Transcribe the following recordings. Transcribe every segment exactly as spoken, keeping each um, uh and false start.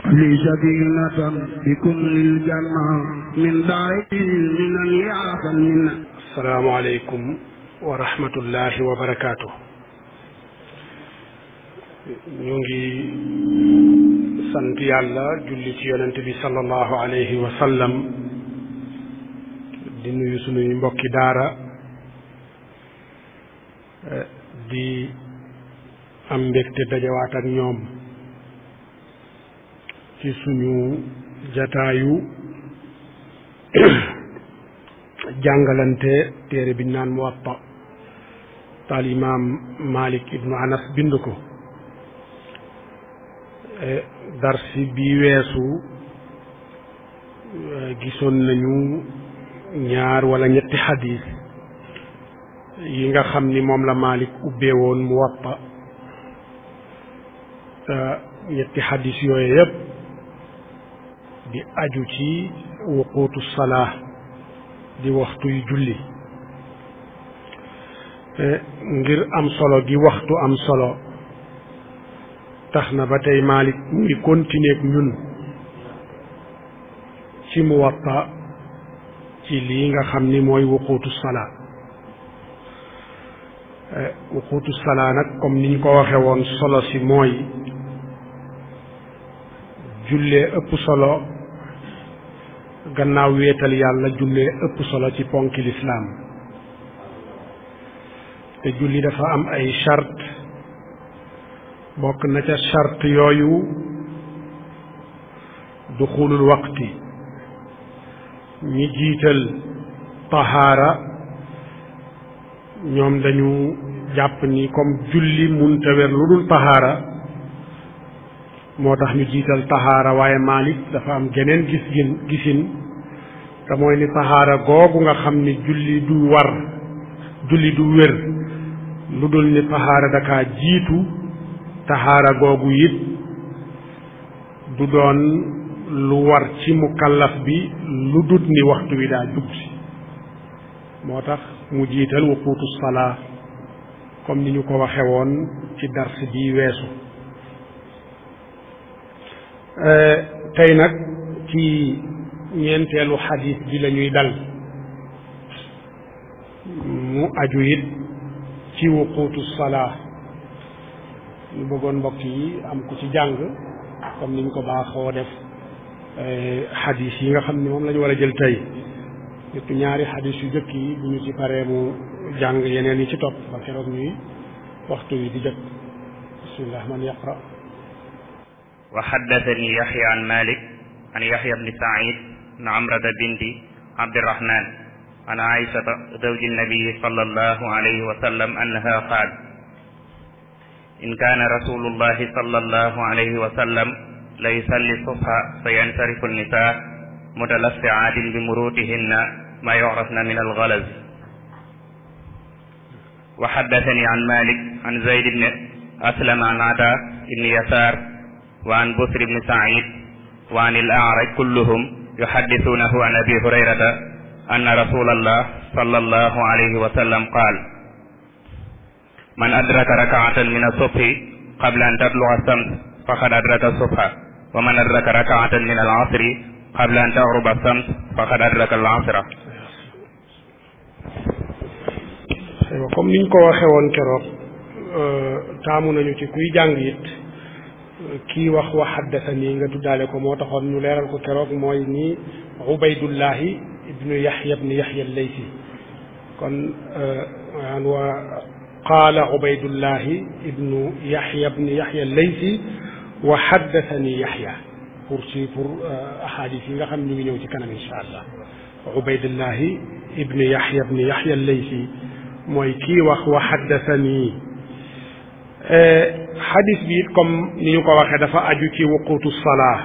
li sadinatan bi kullil janna min daari minan yaasal minna. Assalaamu aleykum wa rahmatullahi wa barakaatu. ñu ngi sant yàlla julli ci yonent bi sallallahu alayhi wa sallam di nuyu sunuy mbokki daara di am mbégte dajawaat ak ñoom ci suñu jataayu jàngalante téere biñ naan Muwatta taal imaam Malik ibnu Anas bind ko. darsi bi weesu gisoon nañu ñaar wala ñetti xadis yi nga xam ni moom la Malik ubbee woon Muwatta te ñetti xadis yooyu yépp di aju ci wuquutu salaa di waxtu yu julli. ngir am solo gi waxtu am solo tax na ba tey Malik mu ngi continuer ak ñun ci Muwatta ci lii nga xam ni mooy wuquutu salaa. wuquutu salaa nag comme niñ ko waxe woon solo si mooy jullee ëpp solo gannaaw wéetal yàlla jullee ëpp solo ci ponki lislaam te julli dafa am ay charte bokk na ca charte yooyu duxulul waqti ñi jiital tahaara ñoom dañu jàpp ni comme julli munta wér lu dul tahaara moo tax ñu jiital tahaara waaye Malik dafa am geneen gis gin gisin te mooy ni tahaara googu nga xam ni julli du war julli du wér lu dul ni tahaara dakaa jiitu tahaara googu it du doon lu war ci mukallaf bi lu dut ni waxtu wi daa jub si moo tax mu jiital wuquutu salaa comme ni ñu ko waxe woon ci dars bi weesu. tey nag ci ñeenteelu xadiis bi la ñuy dal mu aju it ci wuquutu salaa ñu bëggoon mbokk yi am ku ci jàng comme ni ñu ko baaxoo def xadiis yi nga xam ne moom la ñu war a jël tey surtout ñaari xadiis yu jëkk yi bu ñu ci paree mu jàng yeneen yi ci topp ba keroog ñuy waxtu wi di jot. bismillah man yaqra. wa haddathani Yahya an Malik an Yahya ibn Sa'id an Amrata binti Abdirrahman an Aishata zawji nabii sallallahu alayhi wa sallam annaha qaal in kaana rasulullahi sallallahu alayhi wa sallam la yusalli subha fa yansarifu an-nisaa mutalassi'aatin bi muruutihinna ma yu'rafna min al-ghalaz. wa haddathani an Malik an Zayd ibn Aslam an Ata ibn Yasar wa an Busr ibn Sa'id wa an al-A'raj kulluhum yuhaddithunahu an Abi Hurayrata anna rasulallah sallallahu alayhi wa sallam qaala man adraka rak'atan min as-subhi qabla an tatlu'a ash-shams faqad adraka as-subha wa man adraka rak'atan min al-'asri qabla an taghruba ash-shams faqad adraka al-'asra. comme niñ ko waxee woon keroog taamu nañu ci kuy jàng it kii wax wa haddathani nga tuddaale ko moo taxoon ñu leeral ko keroog mooy ni Ubaydullahi ibnu Yahya ibnu Yahya al-Laythi kon wa qaala Ubaydullahi ibnu Yahya ibnu Yahya al-Laythi wa haddathani Yahya pour ci pour ahadis yi nga xam ne ñu ngi ñëw ci kanam insha allah. Ubaydullahi ibnu Yahya ibnu Yahya al-Laythi mooy kii wax wa haddathani. xadis bi it comme ni ñu ko waxee dafa aju ci wuquutu salaa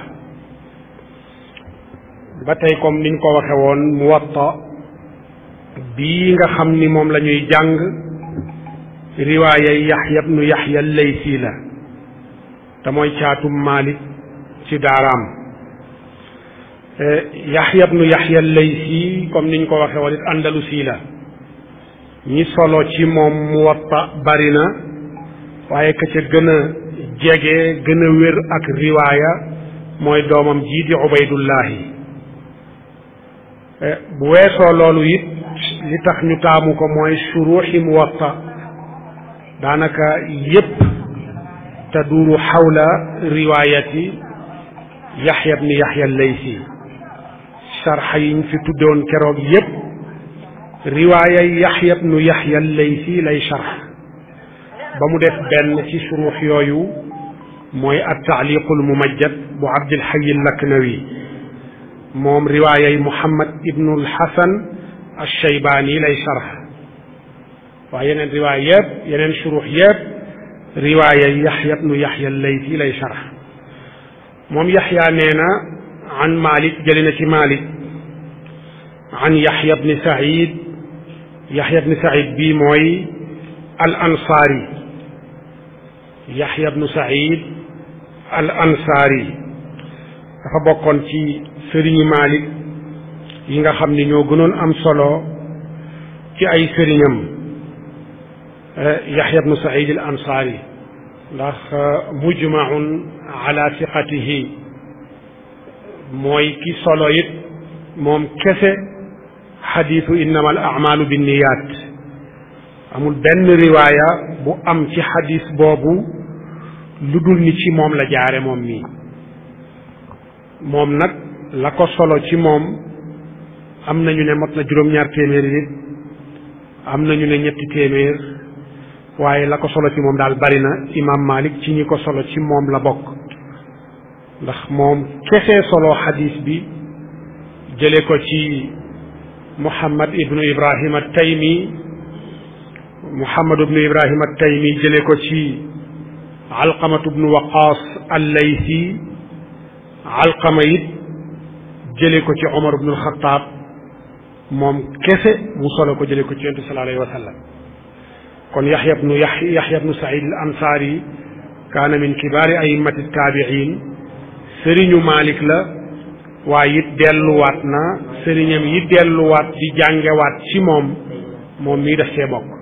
ba tey comme ni ñu ko waxee woon Muwatta bii nga xam ni moom la ñuy jàng riwaaya Yahya ibnu Yahya al-Laythi la te mooy caatum Malik ci daaraam. Yahya ibnu Yahya al-Laythi comme ni ñu ko waxee woon it Andalusi la ñi solo ci moom Muwatta bari na waaye ka ca gën a jege gën a wér ak riwaaya mooy doomam jii di Ubaydullahi bu weesoo loolu it li tax ñu taamu ko mooy shuruuxi Muwatta daanaka yépp taduuru xawla riwaayati Yaxya ibn Yaxya al-Laysi sarxa yiñ fi tuddoon keroog yépp riwaaya Yaxya ibn Yaxya al-Laysi lay sarx ba mu def benn ci suruux yooyu mooy at-taaliqul mumajjad bu Abdul Hayy al-Laknawi moom riwaayay Muhammad ibnul Hasan al-Shaybaani lay sarx waaye yeneen riwaaya yépp yeneen suruux yépp riwaayay Yaxya ibn Yaxya al-Laysi lay sarx moom Yaxya nee na an Malik jëli na ci Malik an Yaxya ibn Saïd Yaxya ibn Saïd bii mooy al ansaari Yaxya ibn Saïd al ansaari dafa bokkoon ci sëriñu Malik yi nga xam ni ñoo gënoon am solo ci ay sëriñam Yaxya ibn Saïd al ansaari ndax mujmaun ala siqatihi mooy ki solo it moom kese xadiisu innama al amalu binniyaat amul benn riwaaya bu am ci xadiis boobu lu dul ni ci moom la jaare moom mii moom nag la ko solo ci moom am nañu ne mot na juróom-ñaar téeméeri nit am nañu ne ñetti téeméer waaye la ko solo ci moom daal bari na imaam Malik ci ñi ko solo ci moom la bokk ndax moom kese solo xadiis bi jële ko ci Muhammad ibnu Ibrahim at-Taymi Muhammad ibnu Ibrahim at-Taymi jële ko ci Alqamatu ibnu Waqaas al-Laysi Alqama it jële ko ci Omar ibnu al-Xattaab moom kese mu solo ko jële ko ci Yonent bi sallallahu alayhi wa sallam kon Yaxya ibnu Yaxya ibnu Saïd al-Ansaari kaana min kibaari a'immati taabi'iin sëriñu Malik la waaye it delluwaat na sëriñam yi delluwaat di jàngewaat ci moom moom mii def cee bokk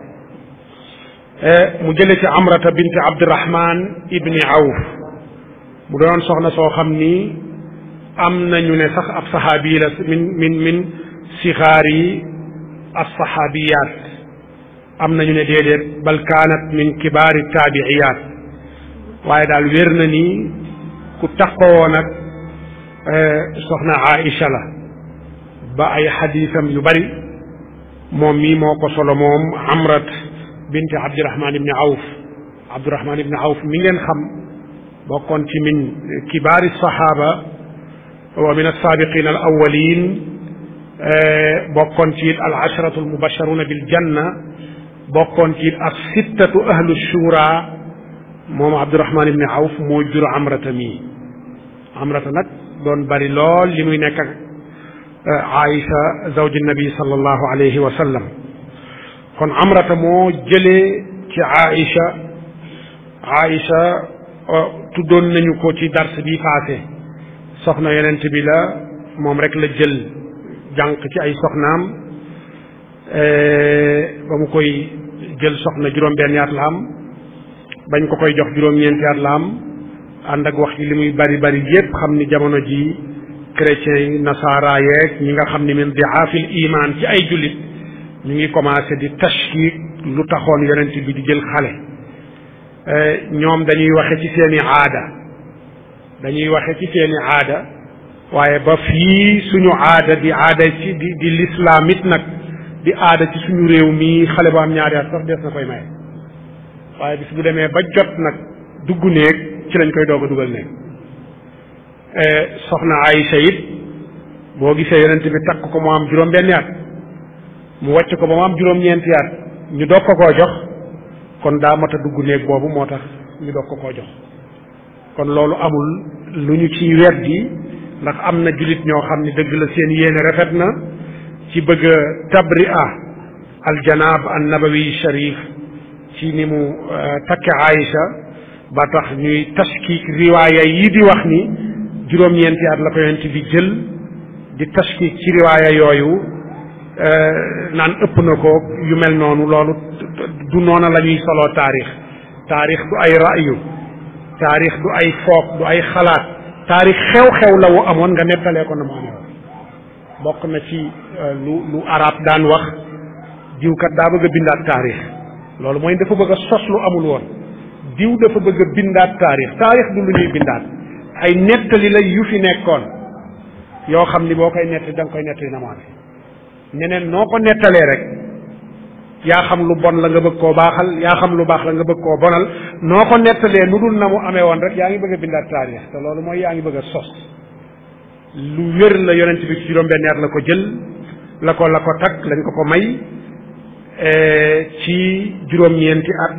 mu jële ci Amrata bint Abdurahman ibni Awf mu doon soxna soo xam ni am nañu ne sax ab saxaabi la min min min sixaari as-saxaabiyaat am nañu ne déedéet bal kaanat min kibaari taabi'iyaat waaye daal wér na ni ku taxawoo nag soxna Aïcha la ba ay xadiisam yu bari moom mii moo ko solo moom Amrat bint Abdurahman ibni Awf Abdurahman ibni Awf mi ngeen xam bokkoon ci min kibaari saxaaba wa min as-saabiqiin al-awwaliin bokkoon ci it al-asharatu al-mubasharuuna bil janna bokkoon ci it as-sittatu ahlu shura moom Abdurahman ibni Awf moo jur Amrata mii Amrata nag doon bari lool li muy nekk ak Aïcha zawji nabi sallallahu alayhi wa sallam kon Amrata moo jëlee ci Aïcha Aïcha tuddoon nañu ko ci dars bi passé soxna yonent bi la moom rek la jël jànq ci ay soxnaam ba mu koy jël soxna juróom-benn yaat la am bañ ko koy jox juróom-ñeenti yaat la am ànd ak wax ci li muy bari bari yépp xam ni jamono ji chrétiens yi nasaara yeeg ñi nga xam ni min diaafil iman ci ay jullit ñu ngi commencé di tashkik lu taxoon yonent bi di jël xale ñoom dañuy waxe ci seeni aada dañuy waxe ci seeni aada waaye ba fii suñu aada di aada ci di di l'islam it nag di aada ci suñu réew mi xale ba am ñaari at sax des na koy maye waaye bis bu demee ba jot nag dugg néeg ci lañ koy doog a dugal néeg soxna Aïcha it boo gisee yonent bi takk ko mu am juróom-benni at mu wàcc ko ba mu am juróom-ñeenti at ñu doog ko koo jox kon daa mat a dugg néeg boobu moo tax ñu doog ko koo jox kon loolu amul lu ñu ciy weddi ndax am na jullit ñoo xam ne dëgg la seen yéene rafet na ci bëgg a tabria al janaab an nabawi sharif ci ni mu takke Aïcha ba tax ñuy tashkik riwaaya yi di wax ni juróom-ñeenti at la ko yonent bi jël di tashkik ci riwaaya yooyu naan ëpp na ko yu mel noonu loolu du noona la ñuy soloo taarix taarix du ay ra'yu taarix du ay foog du ay xalaat taarix xew-xew la wu amoon nga nettalee ko na mu amee woon bokk na ci lu lu arab daan wax diwkat daa bëgg a bindaat taarix loolu mooy dafa bëgg a sos lu amul woon diw dafa bëgg a bindaat taarix taarix du lu ñuy bindaat ay nettali la yu fi nekkoon yoo xam ni boo koy nettali da nga koy nettali na mu amee ñeneen noo ko nettalee rek yaa xam lu bon la nga bëgg koo baaxal yaa xam lu baax la nga bëgg koo bonal noo ko nettalee nu dul na mu amee woon rek yaa ngi bëgg a bindaat taarix te loolu mooy yaa ngi bëgg a sos lu wér la yonent bi ci juróom-benn at la ko jël la ko la ko takk lañ ko ko may ci juróom-ñeenti at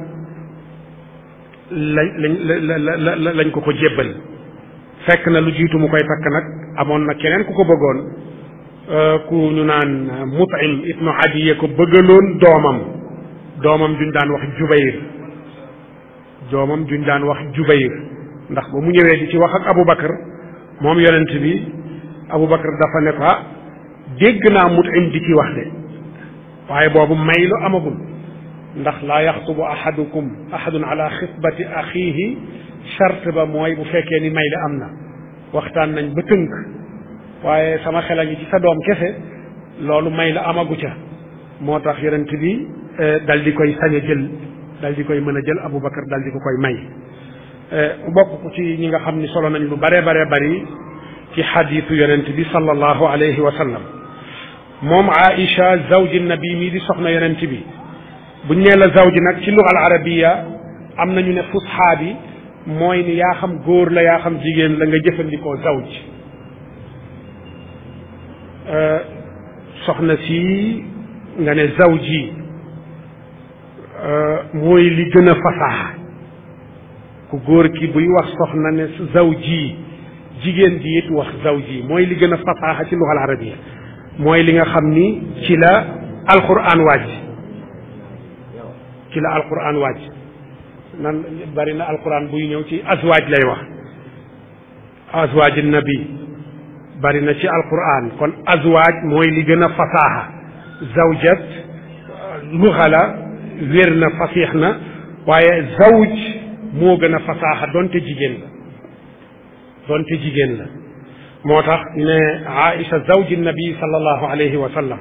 lañ lañ lañ ko ko jébbal fekk na lu jiitu mu koy takk nag amoon na keneen ku ko bëggoon ku ñu naan Mut'im ibnu Adiya ko bëggaloon doomam doomam juñ daan wax Jubayr doomam juñ daan wax Jubayr ndax ba mu ñëwee di ci wax ak Aboubacar moom yonent bi Aboubacar dafa ne ko ah dégg naa Mut'im di ci wax de waaye boobu may lu amagul ndax laa yaxtubu ahadukum ahadun ala xitbati axiihi charte ba mooy bu fekkee ni may la am na waxtaan nañ ba tënk waaye sama xel a ngi ci sa doom kese loolu may la amagu ca moo tax yonent bi dal di koy sañ a jël dal di koy mën a jël Aboubacar dal di ko koy may mu bokk ko ci ñi nga xam ni solo nañ lu bare bare bari ci xadiisu yonent bi sallallahu alayhi wa sallam moom Aïcha zawji nabi mii di soxna yonent bi buñ nee la zawji nag ci lugal arabiya am nañu ne fusxaa bi mooy ni yaa xam góor la yaa xam jigéen la nga jëfandikoo zawj soxna si nga ne zawji mooy li gën a fasaaxa ku góor ki buy wax soxna ne zawji jigéen ji it wax zawji mooy li gën a fasaaxa ci lugal arabiya mooy li nga xam ni ci la alquran wàcc ci la alquran wàcc nan bari na alquran buy ñëw ci azwaaj lay wax azwaaj nabi bari na ci alquran kon azwaaj mooy li gën a fasaaxa zawjat luxa la wér na fasiix na waaye zawj moo gën a fasaaxa donte jigéen la donte jigéen la moo tax ne Aïcha zawji nabi sallallahu alayhi wa sallam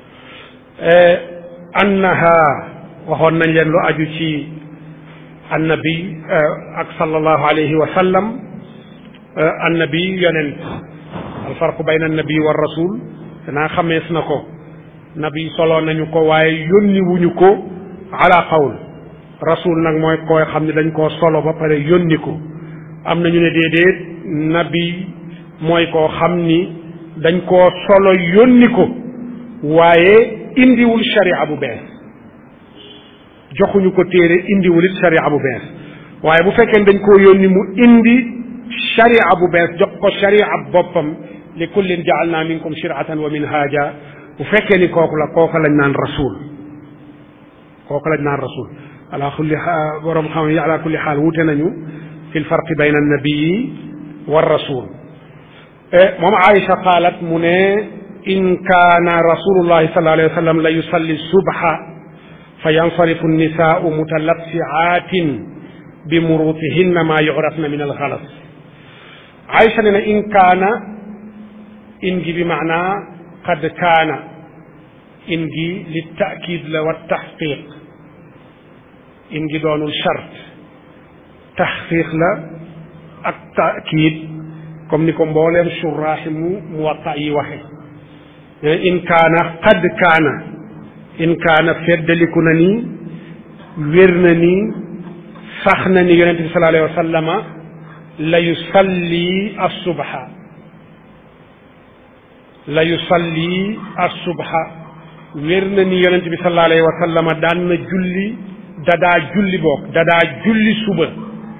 annaha waxoon nañ leen lu aju ci annabi ak sallallahu alayhi wa sallam annabi yonent alfarqu bayna annabi wa rasul danaa xamees na ko nabi solo nañu ko waaye yónni wuñu ko ala qawl rasul nag mooy koy xam ne dañ koo solo ba pare yónni ko am nañu ne déedéet nabi mooy koo xam ni dañ koo solo yónni ko waaye indiwul sharia bu bees joxuñu ko téere indiwul it sharia bu bees waaye bu fekkee dañ koo yónni mu indi sharia bu bees jox ko sharia boppam li kullin jaalna minkum shiratan wa minhaja bu fekkee ni kooku la kooku lañ naan rasul kooku lañ naan rasul ala kulli xaal borom xam yi ala kulli xaal wute nañu fi lfarqi bayna annabiyi wa rasul moom Aïcha qaalat mu ne in kaana rasulullahi sallallahu alayhi wa sallam la yusalli subha fa yansarifu nnisaau mutalabsiaatin bi murutihinna maa yurafna min alxalas Aïcha ne na in kaana in gi bi maanaa qad kaana in gi li taakid la wa taxqiq in gi doonul chart taxqiq la ak taakid comme ni ko mbooleem suraaxi mu muwatta yi waxe in kaana qad kaana in kaana feddaliku na ni wér na ni sax na ni yonente bi sallallahu alayhi wa sallama la yusalli assubha la yusalli assubha wér na ni yonente bi sallallahu alayhi wa sallama daan na julli dadaa julli boog dadaa julli suba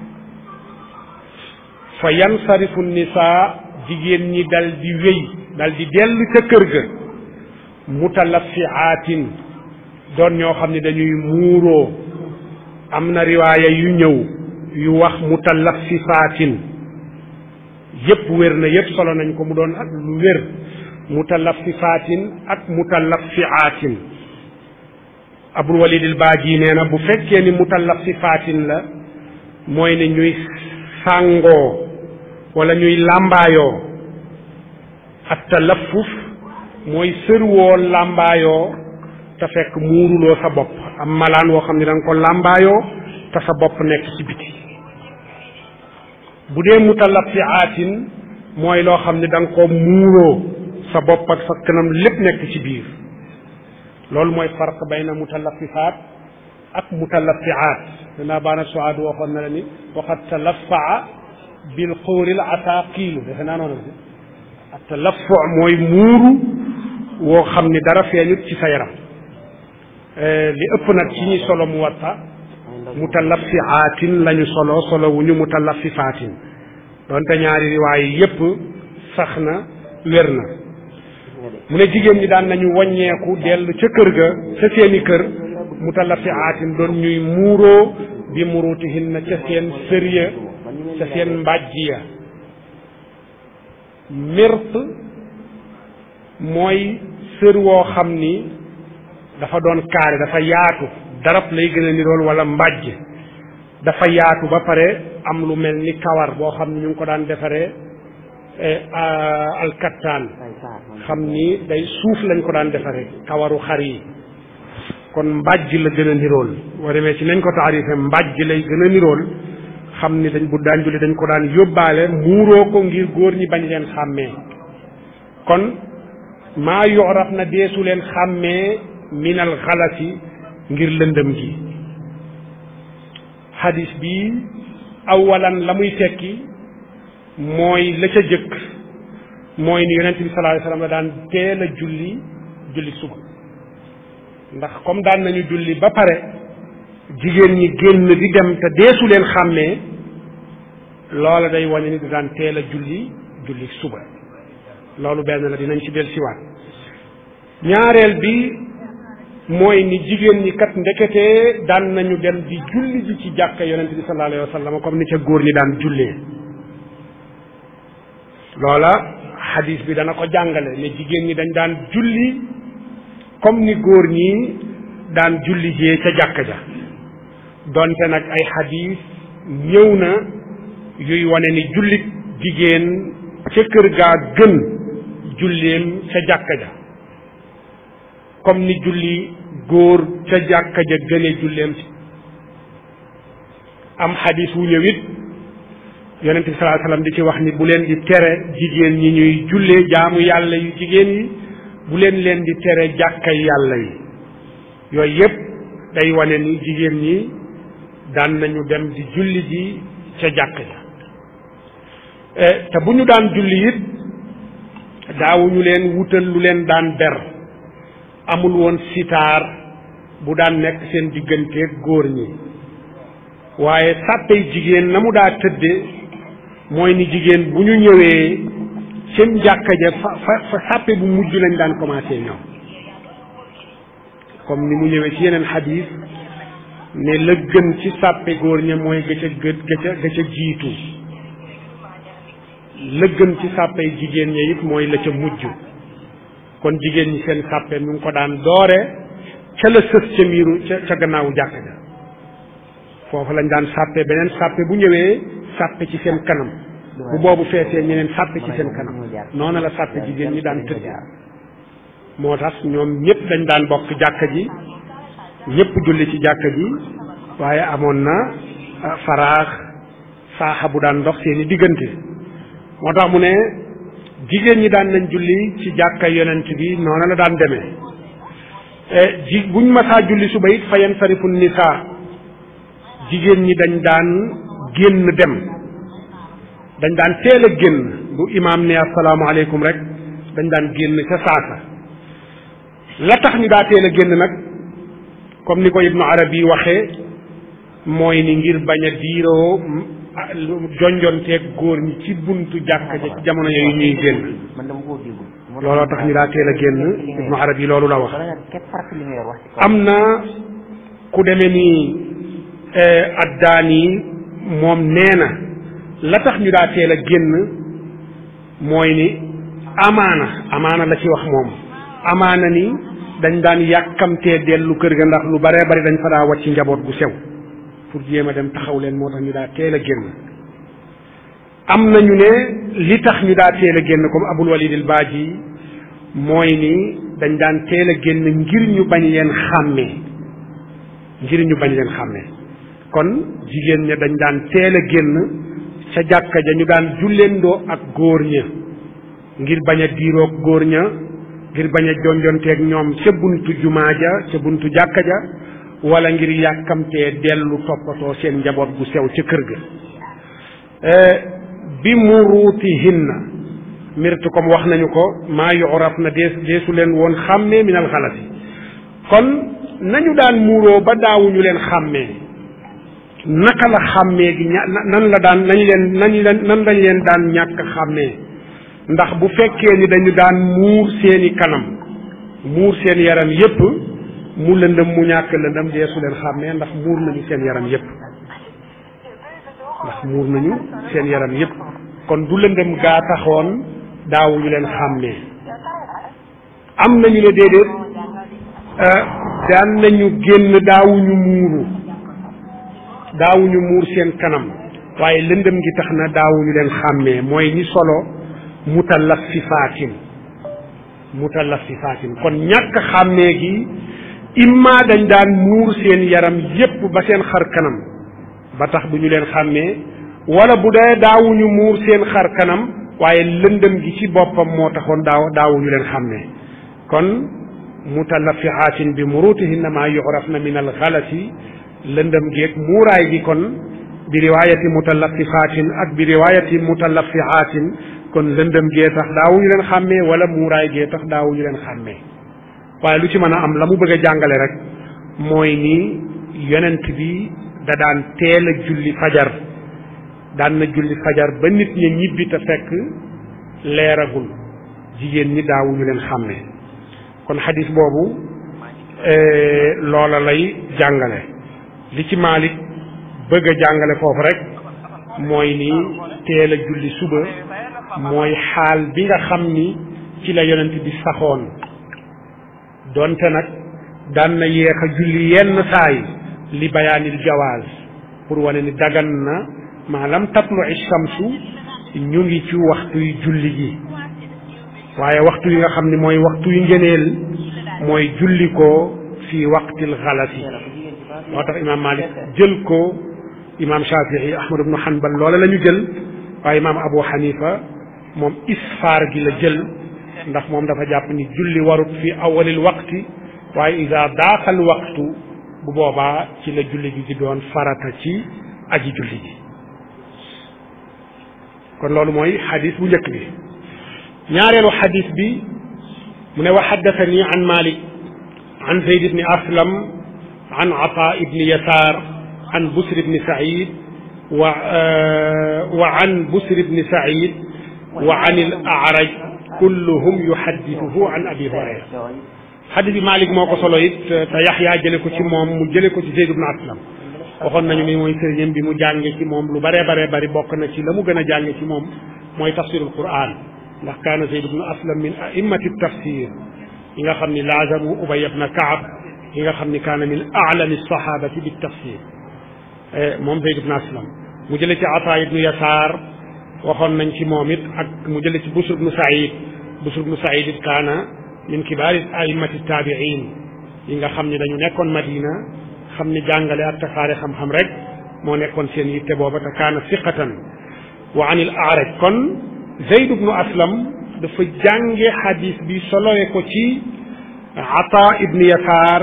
fa yansarifu nisaa jigéen ñi dal di wéy dal di dellu ca kër ga mutalafiaatin doon ñoo xam ne dañuy muuroo am na riwaaya yu ñëw yu wax mutalafifaatin yépp wér na yépp solo nañ ko mu doon ak lu wér mutalafifaatin ak mutalafiaatin Abul Walid al Baaji nee na bu fekkee ni mutalafifaatin la mooy ne ñuy sàngoo wala ñuy làmbaayoo at talaffuf mooy sër woo làmbaayoo te fekk muuruloo sa bopp am malaan woo xam ne da nga ko làmbaayoo te sa bopp nekk ci biti bu dee mutalaffiaatin mooy loo xam ne da nga ko muuroo sa bopp ak sa kanam lépp nekk ci biir loolu mooy farq bayna mutalaffifaat ak mutalaffiaat danaa baana suaadu waxoon na la ni waxat talaffaa bil xuuril ataaqiilu defe naa noonu la ak talaffu mooy muuru woo xam ni dara feeñut ci sa yaram li ëpp nag ci ñi solo mu watta mutalaffiaatin lañu solo solo wu ñu mutalaffifaatin donte ñaari riwaay yépp sax na wér na mu ne jigéen ñi daan nañu wàññeeku dellu ca kër ga ca seeni kër mutalaffiaatin doon ñuy muuroo bi murutihinna ca seen sër ya ca seen mbàjj ya mirt mooy sër woo xam ni dafa doon kaare dafa yaatu darab lay gën a nirool wala mbàjj dafa yaatu ba pare am lu mel ni kawar boo xam ni ñu ngi ko daan defaree alkattaan xam ni day suuf lañ ko daan defaree kawaru xar yi kon mbàjj la gën a nirool boo demee ci nañ ko taarife mbàjj lay gën a nirool xam ni dañ bu daan julli dañ ko daan yóbbaale muuroo ko ngir góor ñi bañ leen xàmmee kon maa yoraf na deesu leen xàmmee minal xalasi ngir lëndëm gi xadis bi awalan la muy tekki mooy la ca jëkk mooy ni yonent bi sallallahu alayhi wasallam la daan teel a julli julli suba ndax comme daan nañu julli ba pare jigéen ñi génn di dem te deesu leen xàmmee loola day wane ni da daan teel a julli julli suba loolu benn la dinañ ci del siwaat ñaareel bi mooy ni jigéen ñi kat ndeketee daan nañu dem di julli ji ci jàkka yonent bi sallallahu alayhi wasallam comme ni ca góor ñi daan jullee loola xadis bi dana ko jàngale ne jigéen ñi dañ daan julli comme ni góor ñi daan julli jee ca jàkka ja donte nag ay xadis ñëw na yuy wane ni jullit jigéen ca kër gaa gën julleem ca jàkka ja comme ni julli góor ca jàkka ja gëne julleem ci am xadis wu ñëw it yonent bi sallallahu alayhi wasallam di ci wax ni bu leen di tere jigéen ñi ñuy jullee jaamu yàlla yu jigéen yi bu leen leen di tere jàkkay yàlla yi yooyu yépp day wane ni jigéen ñi daan nañu dem di julli ji ca jàkka ja te bu ñu daan julli it daawuñu leen wutal lu leen daan ber amul woon sitaar bu daan nekk seen digganteeg góor ñi waaye sàppey jigéen na mu daa tëdde mooy ni jigéen bu ñu ñëwee seen jàkka ja fa fa fa sàppe bu mujj lañ daan commencé ñoom comme ni mu ñëwee ci yeneen xadiis ne la gën ci sàppe góor ña mooy ga ca gët ga ca ga ca jiitu la gën ci sàppey jigéen ña it mooy la ca mujj kon jigéen ñi seen sàppe mu ngi ko daan doore ca la sës ca miiru ca ca gannaawu jàkk ja foofu lañ daan sàppe beneen sàppe bu ñëwee sàppe ci seen kanam bu boobu feesee ñeneen sàppe ci seen kanam noonu la sàppe jigéen ñi daan tëdd moo tax ñoom ñëpp dañ daan bokk jàkka ji ñëpp julli ci jàkka ji waaye amoon na faraax saaxa bu daan ndox seeni diggante moo tax mu ne jigéen ñi daan nañ julli ci jàkka yonent bi noonu la daan demee ji buñ masaa julli suba it fayan sarifu nisaa jigéen ñi dañ daan génn dem dañ daan teel a génn bu imaam ne asalaamaaleykum rek dañ daan génn ca saasa la tax ñu daa teel a génn nag comme ni ko Ibnu Arabi waxee mooy ni ngir bañ a diiroo jonjonteeg góor ñi ci buntu jàkka ja ci jamono yooyu ñuy génn looloo tax ñu daa teel a génn Ibnu Arabi loolu la wax am na ku demee ni addaani moom nee na la tax ñu daa teel a génn mooy ni amaana amaana la ci wax moom amaana ni dañ daan yàkkamtee dellu kër ga ndax lu baree bari dañ fa daa wàcc njaboot gu sew pour jéem a dem taxaw leen moo tax ñu daa teel a génn am nañu ne li tax ñu daa teel a génn comme Abul Walid al Baaji mooy ni dañ daan teel a génn ngir ñu bañ leen xàmmee ngir ñu bañ leen xàmmee kon jigéen ña dañ daan teel a génn ca jàkka ja ñu daan julleendoo ak góor ña ngir bañ a diiroog góor ña ngir bañ a jonjonteeg ñoom ca buntu jumaa ja ca buntu jàkka ja wala ngir yàkkamtee dellu toppatoo seen njaboot gu sew ca kër ga bi muruutihinna mirtu comme wax nañu ko maa yu'raf na dees deesu leen woon xàmmee min al xalasi kon nañu daan muuroo ba daawuñu leen xàmmee naka la xàmmee gi ña nan la daan nañ leen nañ leen nan lañ leen daan ñàkk xàmmee ndax bu fekkee ni dañu daan muur seeni kanam muur seen yaram yépp mu lëndëm mu ñàkk lëndëm deesu leen xàmmee ndax muur nañu seen yaram yépp ndax muur nañu seen yaram yépp kon du lëndëm gaa taxoon daawuñu leen xàmmee am nañu ne déedéet daan nañu génn daawuñu muuru daawuñu muur seen kanam waaye lëndëm gi tax na daawuñu leen xàmmee mooy ñi solo mutalaffifaatin mutalaffifaatin kon ñàkk xàmmee gi imma dañ daan muur seen yaram yépp ba seen xar kanam ba tax du ñu leen xàmmee wala bu dee daawuñu muur seen xar kanam waaye lëndëm gi ci boppam moo taxoon daaw daawuñu leen xàmmee kon mutalaffihaatin bi murutihinna maa yu'rafna min al xalasi lëndëm geeg muuraay gi kon bi riwaayati mutalaffifaatin ak bi riwaayati mutalaffihaatin kon lëndëm gee tax daawuñu leen xàmmee wala muuraay gee tax daawuñu leen xàmmee waaye lu ci mën a am la mu bëgg a jàngale rek mooy ni yonent bi da daan teel a julli fajar daan na julli fajar ba nit ñi ñibbi te fekk leeragul jigéen ñi daawuñu leen xàmmee kon xadis boobu loola lay jàngale li ci Maalik bëgg a jàngale foofu rek mooy ni teel a julli suba mooy xaal bi nga xam ni ci la yonent bi saxoon donte nag daan na yéex a julli yenn saay li bayaanil jawaaz pour wane ni dagan na maalam tatlu shamsu ñu ngi ci waxtu yu julli gi waaye waxtu yi nga xam ni mooy waxtu yu ngëneel mooy julli ko fi waqtil xalasi moo tax imaam Malik jël ko imaam Shafii Ahmad ibnu Hanbal loola la ñu jël waaye imaam Abu Hanifa moom isfaar gi la jël ndax moom dafa jàpp ni julli warut fi awalil waqti waaye ida daaqal waqtu bu boobaa ci la julli gi di doon farata ci aji julli gi kon loolu mooy xadis bu njëkk bi ñaareelu xadis bi mu ne wa xaddatani an Malik an Zayd ibni Aslam an Ata ibni Yasaar an Busr ibni Saïd wa wa an Busr ibni Saïd wa an al-A'raj kulluhum yuhaddithuhu an Abi Hurayra xadis bi Malik moo ko solo it te Yaxya jële ko ci moom mu jële ko ci Zayd ibn Aslam waxoon nañu ni mooy sëriñam bi mu jànge ci moom lu bare bare bari bokk na ci la mu gën a jànge ci moom mooy tafsirul Qur'an ndax kaana Zayd ibn Aslam min a'immati tafsir yi nga xam ni laazamu Ubay ibn Ka'b yi nga xam ni kaana min a'lami sahabati bi tafsir moom Zayd ibn Aslam mu jële ci Ata ibn Yasaar waxoon nañ ci moom it ak mu jële ci Busr ibn Saïd Busr ibn Saïd it kaana min kibaari a'immati taabi'in yi nga xam ni dañu nekkoon Madina xam ni jàngale ak tasaare xam-xam rek moo nekkoon seen yitte booba te kaana siqatan wa an il A'raj kon Zayd ibn Aslam dafa jànge xadis bi solowe ko ci Ata ibn Yasaar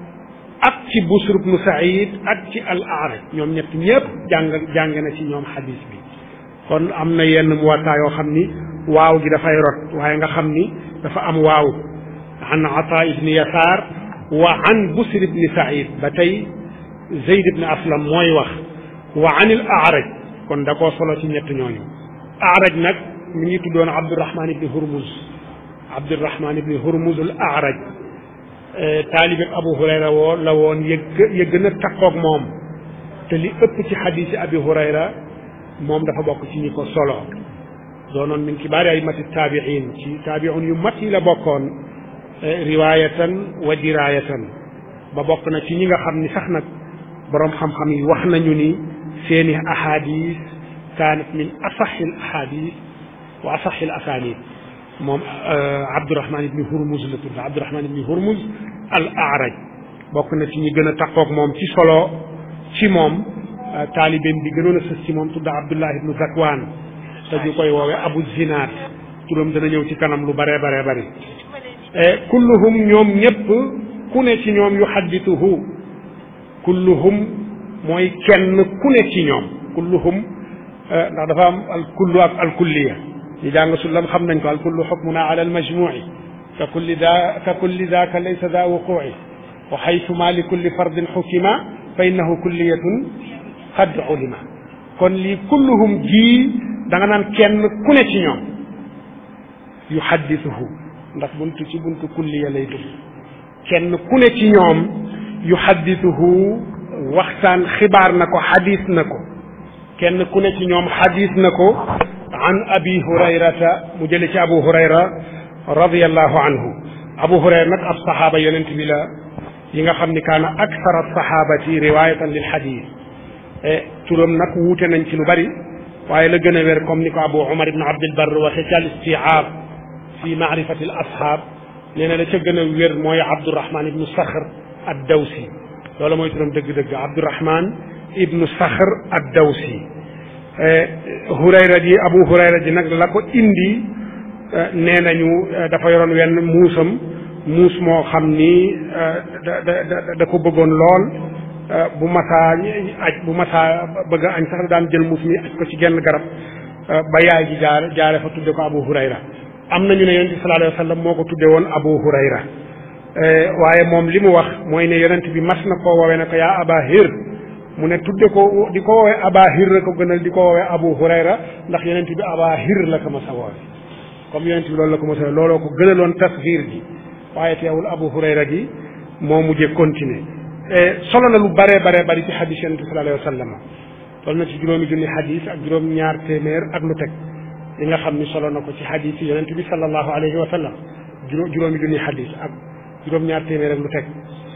ak ci Busr ibn Saïd ak ci al A'raj ñoom ñett ñëpp jàng jàng na ci ñoom xadis bi kon am na yenn muwatta yoo xam ni waaw gi dafay rot waaye nga xam ni dafa am waaw an Ata ibn Yasaar wa an Busr ibn Saïd ba tey Zayd ibn Aslam mooy wax wa an il A'raj kon da koo solo ci ñett ñooñu A'raj nag mi ngi tuddoon Abdurrahman ibn Hurmuz Abdurrahman ibn Hurmuz al A'raj taalibe Abu Hurayra woo la woon yëgg yëgg na takkoog moom te li ëpp ci xadiisi Abi Hurayra moom dafa bokk ci ñi ko solo doonoon min kibaari a'immati taabi'iin ci taabi'un yu mat yi la bokkoon riwaayatan wa diraayatan ba bokk na ci ñi nga xam ni sax nag boroom xam-xam yi wax nañu ni seeni ahadis kaanat min asaxi al ahadith wa asaxi al asanid moom Abdurahman ibni Hurmuz la tudd Abdurahman ibni Hurmuz al A'raj bokk na ci ñi gën a takkoog moom ci solo ci moom taalibeem bi gënoon a sës ci moom tudd Abdullah ibnu Zakwaan te ñu koy woowe Abu Zinaad turam dana ñëw ci kanam lu bare bare bari kulluhum ñoom ñëpp ku ne ci ñoom yuhaddituhu kulluhum mooy kenn ku ne ci ñoom kulluhum ndax dafa am al kullu ak al kulliya ñi jàng sullam xam nañ ko al kullu xukmuna ala al majmuci ka kulli da ka kulli daaka laysa daa wuquci wa xaytuma li kulli fardin xukima fa innahu kulliyatun qad ulima kon lii kulluhum ji da nga naan kenn ku ne ci ñoom yuhaddisuhu ndax buntu ci buntu kulliya lay dugg kenn ku ne ci ñoom yuhaddisuhu waxtaan xibaar na ko xadis na ko kenn ku ne ci ñoom xadis na ko an abi hurayrata mu jële ci abu hurayra radiallahu anhu abu hurayra nag ab saxaaba yonent bi la yi nga xam ni kaana aksara saxaabati riwayatan lil xadis turam nag wuute nañ ci lu bari waaye la gën a wér comme ni ko abu umar ibn abdil barr waxe ci al istiaab fi maarifati al ashaab nee na la ca gën a wér mooy abdurahman ibnu saxr ad dawsi loolu mooy turam dëgg-dëgg abdurahman ibnu saxr ad dawsi hurayra ji abu hurayra ji nag la ko indi nee nañu dafa yoroon wenn muusam muus moo xam ni da da da ko bëggoon lool bu masaa aj bu masaa bëgg a añ sax daan jël muus mi aj ko ci genn garab ba yaay ji jaar jaare fa tudde ko abu hurayra am nañu ne yonent bi sallallahu alayhi wa sallam moo ko tudde woon abu hurayra waaye moom li mu wax mooy ne yonent bi mas na koo woowee ne ko yaa aba hir mu ne tudde ko di ko woowee aba hir la ko gënal di ko woowee abu hurayra ndax yonent bi aba hir la ko ma sa woowe comme yonent bi loolu la ko ma sa looloo ko gënaloon tasxiir gi waaye teewul abu hurayra gi moo mujjee continuer solo na lu bare bare bari ci xadis yonent bi sallallahu alayhi wa sallam toll na ci juróomi junni xadis ak juróom ñaar téeméer ak lu teg li nga xam ni solo na ko ci xadis yi yonent bi sallallahu alayhi wa sallam juróom juróomi junni xadis ak juróom ñaar téeméer ak lu teg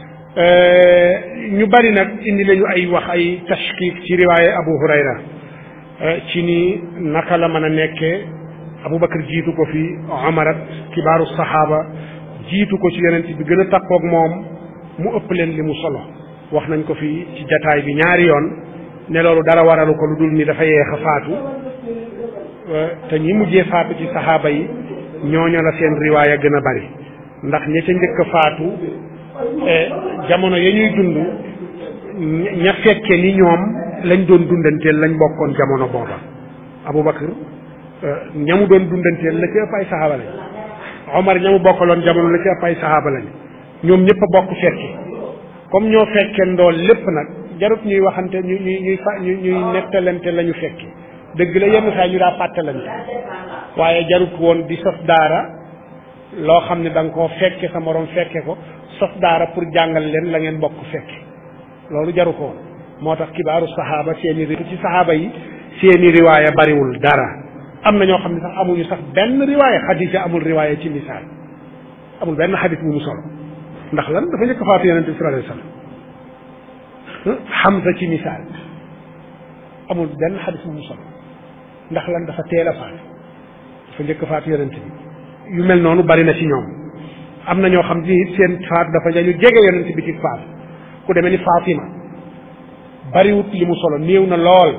ñu bari nag indi lañu ay wax ay tashkik ci riwaaye abu hurayra ci ni naka la mën a nekkee abubakar jiitu ko fi omar ak kibaaru saxaaba jiitu ko ci yonent bi gën a takkoog moom mu ëpp leen li mu solo wax nañ ko fi ci jataay bi ñaari yoon ne loolu dara waralu ko lu dul ni dafa yeex a faatu te ñi mujjee faatu ci saxaaba yi ñooñu la seen riwaaya gën a bari ndax ña ca njëkk a faatu jamono ya ñuy dund ña fekke ni ñoom lañ doon dundanteel lañ bokkoon jamono booba abubakar ñamu doon dundanteel la ci ëpp ay saxaaba lañ omar ñamu bokkaloon jamono la ci ëpp ay saxaaba lañ ñoom ñëpp a bokk fekki comme ñoo fekkee ndool lépp nag jarut ñuy waxante ñu ñuy ñuy fa ñuy ñuy nettalante la ñu fekki dëgg la yenn saa ñu daa fàttalante waaye jarut woon di sos daara loo xam ne da nga koo fekke sa morom fekke ko sos daara pour jàngal leen la ngeen bokk fekke loolu jaru ko woon moo tax kibaaru saxaaba seeni ci saxaaba yi seeni riwaaya bariwul dara am na ñoo xam ne sax amuñu sax benn riwaaya xadisa amul riwaaya ci misaal amul benn xadis bu mu solo ndax lan dafa njëkk faatu yonent bi sallallahu alayhi wa sallam Hamza ci misaal amul benn xadis bu mu solo ndax lan dafa teel a faatu dafa njëkk faatu yonent bi yu mel noonu bari na ci ñoom am na ñoo xam ni seen faatu dafa ñu jege yonent bi ci faatu ku demee ni Fatima bariwut li mu solo néew na lool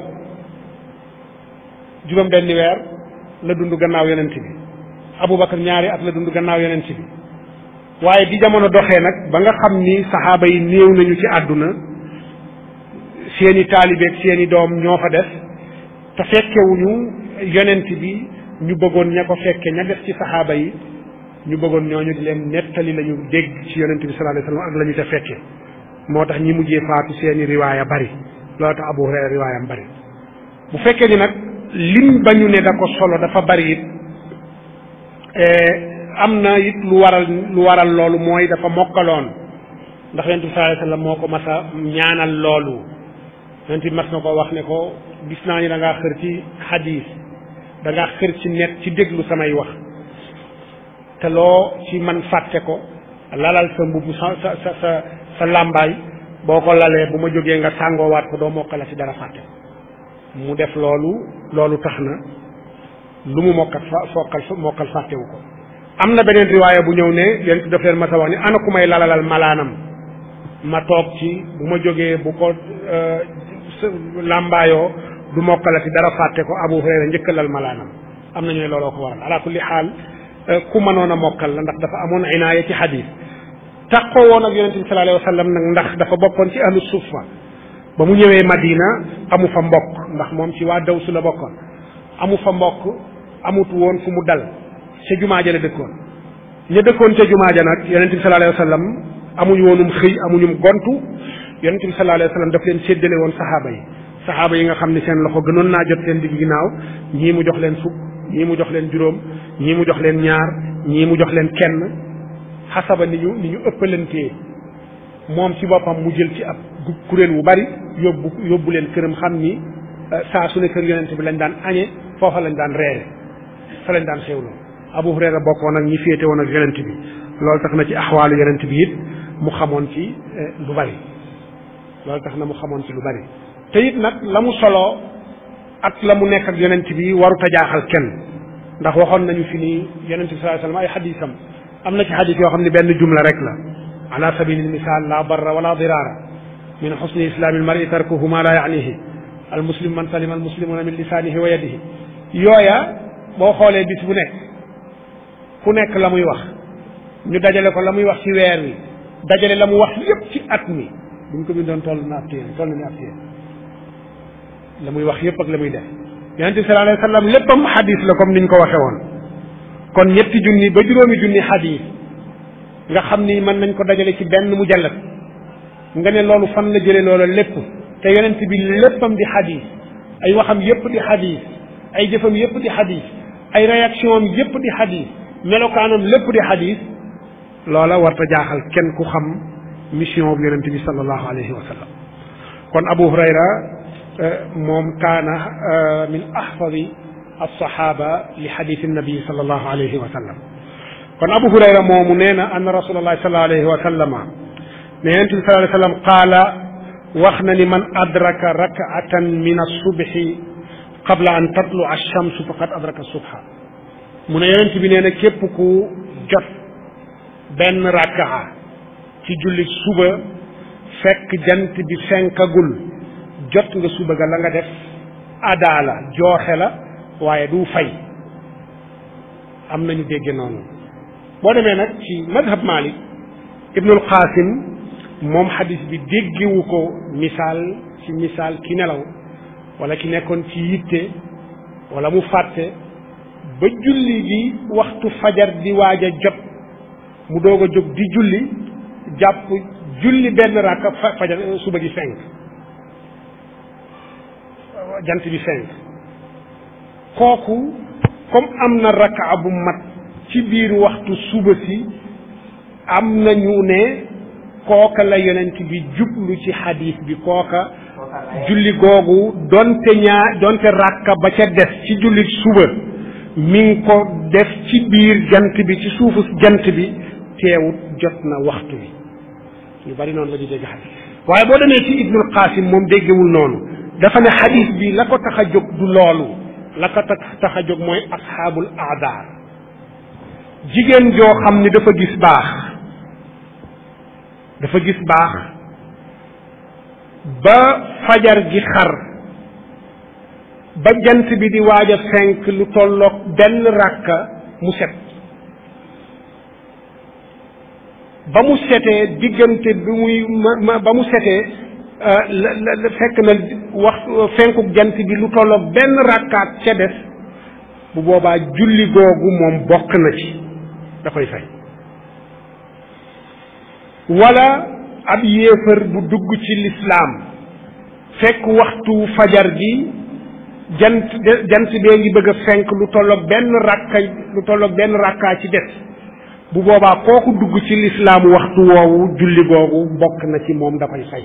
juróom benn weer la dund gannaaw yonent bi Abubakar ñaari at la dund gannaaw yonent bi waaye bi jamono doxee nag ba nga xam ni saxaaba yi néew nañu ci àdduna seeni taalibeeg seeni doom ñoo fa des te fekkewuñu yonent bi ñu bëggoon ña ko fekke ña des ci saxaaba yi ñu bëggoon ñooñu di leen nettali la ñu dégg ci yonent bi sallallahu alayhi wasallam ak la ñu ca fekke moo tax ñi mujjee faatu seeni riwaaya bari loolu tax Abu Hurayra riwaayam bari bu fekkee ni nag lim ba ñu ne da ko solo dafa bari it am na it lu waral lu waral loolu mooy dafa mokkaloon ndax yonent bi sallallahu alayhi wasallam moo ko mas a ñaanal loolu yonent bi mas na ko wax ne ko gis naa ni da ngaa xër ci xadiis da ngaa xër ci net ci déglu samay wax te loo ci man fàtte ko lalal sa mbubb sa sa sa sa sa làmbaay boo ko lalee bu ma jógee nga sàngoowaat ko doo mokka la ci dara fàtte ko mu def loolu loolu tax na lu mu mokkat fa fokkal mokkal fàttewu ko. am na beneen riwaaya bu ñëw ne yonent daf leen ma sa wax ni ana ku may lalalal malaanam ma toog ci bu ma jógee bu ko làmbaayoo du mokkalati dara fàtte ko Abu Hurayra njëkkalal malaanam am na ñooy looloo ko waral ala kulli xaal ku mënoon a mokkal la ndax dafa amoon inaaya ci xadiis taxoo woon ak yonent bi sallallahu alayhi wa sallam nag ndax dafa bokkoon ci ahlu suffa ba mu ñëwee Madina amu fa mbokk ndax moom ci waa Dawsu la bokkoon amu fa mbokk amut woon fu mu dal ca jumaa ja la dëkkoon ña dëkkoon ca jumaa ja nag yonent bi sallallahu alayhi wa sallam amuñu woonum xëy amuñum gontu yonent bi sallallahu alayhi wa sallam daf leen séddale woon saxaaba yi saxaaba yi nga xam ne seen loxo gënoon naa jot seen digg ginnaaw ñii mu jox leen fukk ñii mu jox leen juróom ñii mu jox leen ñaar ñii mu jox leen kenn xasaba ni ñu ni ñu ëppalantee moom ci boppam mu jël ci ab kuréel wu bari yóbbu yóbbu leen këram xam ni saa su ne kër yonent bi lañ daan añe foofa lañ daan reere fa lañ daan xewloo Abu Hurayra bokkoon ak ñi féete woon ak yonent bi loolu tax na ci axwaalu yonent bi it mu xamoon ci lu bari loolu tax na mu xamoon ci lu bari te it nag la mu soloo ak la mu nekk ak yonent bi warut a jaaxal kenn ndax waxoon nañu fi ni yonent bi sallallahu alayhi wasallam ay xadiisam am na ci xadiis yoo xam ne benn jumla rek la ala sabilil misaal la barra wala diraara min xusni islaami almari tarkuhu ma la yaanihi almuslim man salima almuslimuna min lisaanihi wa yadihi yooya boo xoolee bis bu nekk ku nekk la muy wax ñu dajale ko la muy wax ci weer wi dajale la mu wax yépp ci at mi buñ ko bindoon toll na ab téere toll na ni ab téere la muy wax yépp ak la muy def yonent bi sallallahu alayhi wa sallam léppam xadis la comme niñ ko waxe woon kon ñetti junni ba juróomi junni xadis nga xam ni mën nañ ko dajale ci benn mujallat nga ne loolu fan la jële loola lépp te yonent bi léppam di xadis ay waxam yépp di xadis ay jëfam yépp di xadis ay réaction am yépp di xadis melokaanam lépp di xadis loola warta jaaxal kenn ku xam mission bi yonent bi sallallahu alayhi wa sallam kon Abu Hurayra moom kaana min ahfadi alsaxaaba li xadisi nabi sallallahu alayhi wa sallam kon Abu Hurayra moomu nee na anna rasulallahi sallallahu alayhi wa sallama ne yonent bi sallallahu alayhi wa sallam qaala wax na ni man adraka rakatan min alsubhi qabla an tatlu alchamsu faqad adraka subha mu ne yonent bi nee na képp ku jot benn rakaa ci julli suba fekk jant bi fenkagul jot nga suba ga la nga def adaala jooxe la waaye du fay am nañu dégge noonu boo demee nag ci madhab Malik ibnul Qasim moom xadis bi déggewu ko misaal ci misaal ki nelaw wala ki nekkoon ci yitte wala mu fàtte ba julli gi waxtu fajar di waaj a jot mu doog a jóg di julli jàpp julli benn rakka fajar suba gi fenk jant bi fenk kooku comme am na rakka bu mat ci biir waxtu suba si am nañu ne kooka la yonent bi jublu ci xadiis bi kooka julli googu donte ñaa donte rakka ba ca des ci julli suba mi ngi ko def ci biir jant bi ci suufu jant bi teewut jot na waxtu bi ñu bari noonu la ñu dégg xadis waaye boo demee ci Ibnul Qasim moom déggewul noonu dafa ne xadis bi la ko tax a jóg du loolu la ko tax a jóg mooy asxaabul aadaar jigéen joo xam ni dafa gis baax dafa gis baax ba fajar gi xar ba jant bi di waaj a fenk lu tolloog benn ràkka mu set ba mu setee diggante bi muy ma ba mu setee la la fekk na wax fenkuk jant bi lu tolloog benn ràkkaat ca des bu boobaa julli googu moom bokk na ci da koy fay wala ab yéefar bu dugg ci lislaam fekk waxtu fajar gi jant jant bee ngi bëgg a fenk lu tolloog benn ràkka lu tolloog benn ràkkaa ci des bu boobaa kooku dugg ci lislaam waxtu woowu julli googu bokk na ci moom dafay fay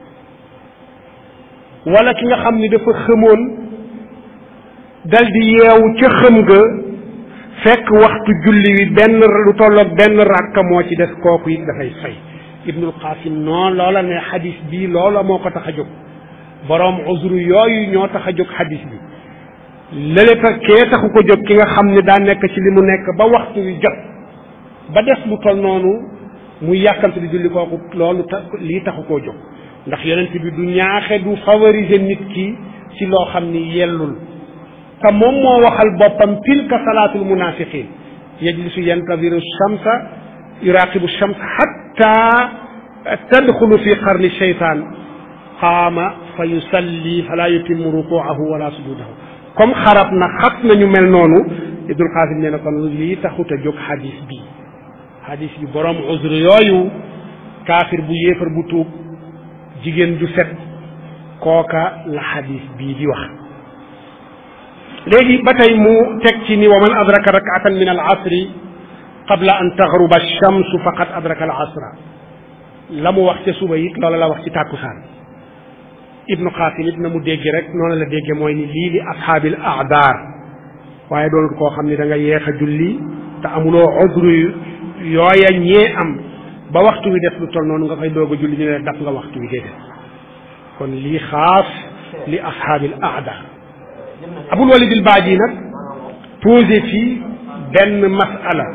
wala ki nga xam ni dafa xëmoon dal di yeewu ca xëm ga fekk waxtu julli wi benn lu tolloog benn ràkka moo ci des kooku it dafay fay Ibnul Qasim noonu loola ne xadis bi loola moo ko tax a jóg boroom uzru yooyu ñoo tax a jóg xadis bi lële ta kee taxu ko jóg ki nga xam ne daa nekk ci li mu nekk ba waxtu wi jot ba des lu tol noonu muy yàkkamte di julli kooku loolu ta lii taxu koo jóg ndax yonent bi du ñaaxe du favoriser nit ki ci loo xam ni yellul te moom moo waxal boppam tilka salaatul munafiqin yajlisu yantadiru shamsa yuraqibu shams hatta tadxulu fi qarni shaytan qaama fa yusalli fala yutimmu rukuahu wala sujudahu comme xarab na xat nañu mel noonu Ibnul Qasim nee na kon lii taxut a jóg xadis bi xadis bi borom uzr yooyu kaafir bu yéefar bu tuub jigéen ju set kooka la xadis bii di wax léegi ba tey mu teg ci ni wa man adraka rakatan min al asri qabla an taxruba alchamsu faqad adraka al asra la mu wax ca suba it loola la wax ci tàkkusaan Ibnu Qasim it na mu dégg rek noonu la dégge mooy ni lii li ashaabil aadaar waaye doon koo xam ni da nga yeex a julli te amuloo udru yooya ñee am ba waxtu wi def lu toll noonu nga koy doog a julli ñu ne daf nga waxtu wi déedéet kon lii xaas li ashaabil aadaar Abul Walid al Baaji nag posé fii benn masala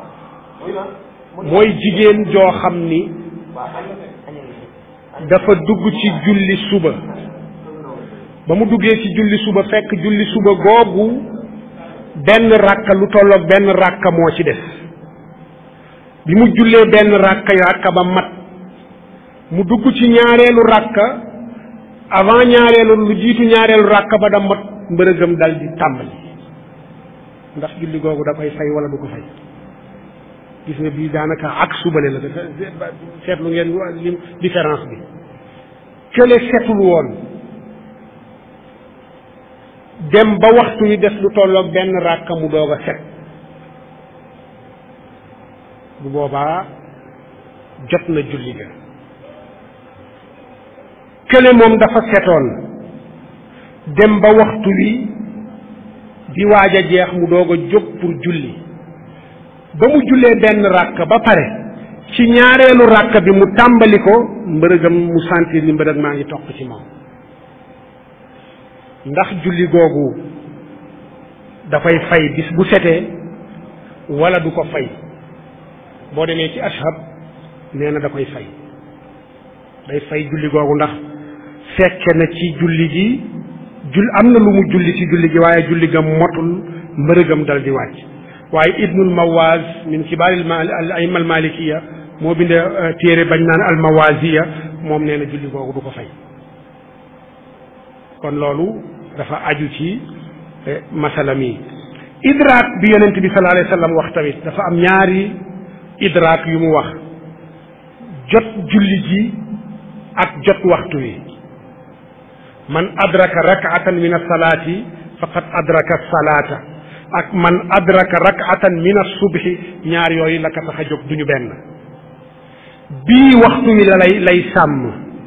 mooy jigéen joo xam ni dafa dugg ci julli suba ba mu duggee ci julli suba fekk julli suba googu benn rakka lu tolloog benn rakka moo ci des bi mu jullee benn rakka rakka ba mat mu dugg ci ñaareelu rakka avant ñaareelu lu jiitu ñaareelu rakka ba da mat mbërëgam dal di tàmbali ndax julli googu da koy fay wala du ko fay gis nga bii daanaka ak subale la dafa seetlu ngeen lim différence bi kële setul woon dem ba waxtu wi des lu tolloog benn ràkka mu doog a set bu boobaa jot na julli ga kële moom dafa setoon dem ba waxtu wi di waaj a jeex mu doog a jóg pour julli ba mu jullee benn ràkk ba pare ci ñaareelu ràkk bi mu tàmbali ko mbërëgam mu sentir ni mbërëg maa ngi toq ci moom ndax julli googu dafay fay bis bu setee wala du ko fay boo demee ci ashab nee na da koy fay day fay julli googu ndax fekke na ci julli gi jul am na lu mu julli ci julli gi waaye julli ga motul mbërëgam dal di wàcc waaye ibnul mawaz min kibaaril ayma al malikiya moo binde téere bañ naan al mawaziya moom nee na julli googu du ko fay kon loolu dafa aju ci masala mi idraak bi yonent bi sallallahu alayhi wa sallam wax tamit dafa am ñaari idraak yu mu wax jot julli ji ak jot waxtu wi man adraka rak'atan min as-salaati faqad adraka as-salaata ak man adraka rak'atan min as-subhi ñaar yooyu la ka tax a jóg duñu benn bii waxtu wi la lay lay sàmm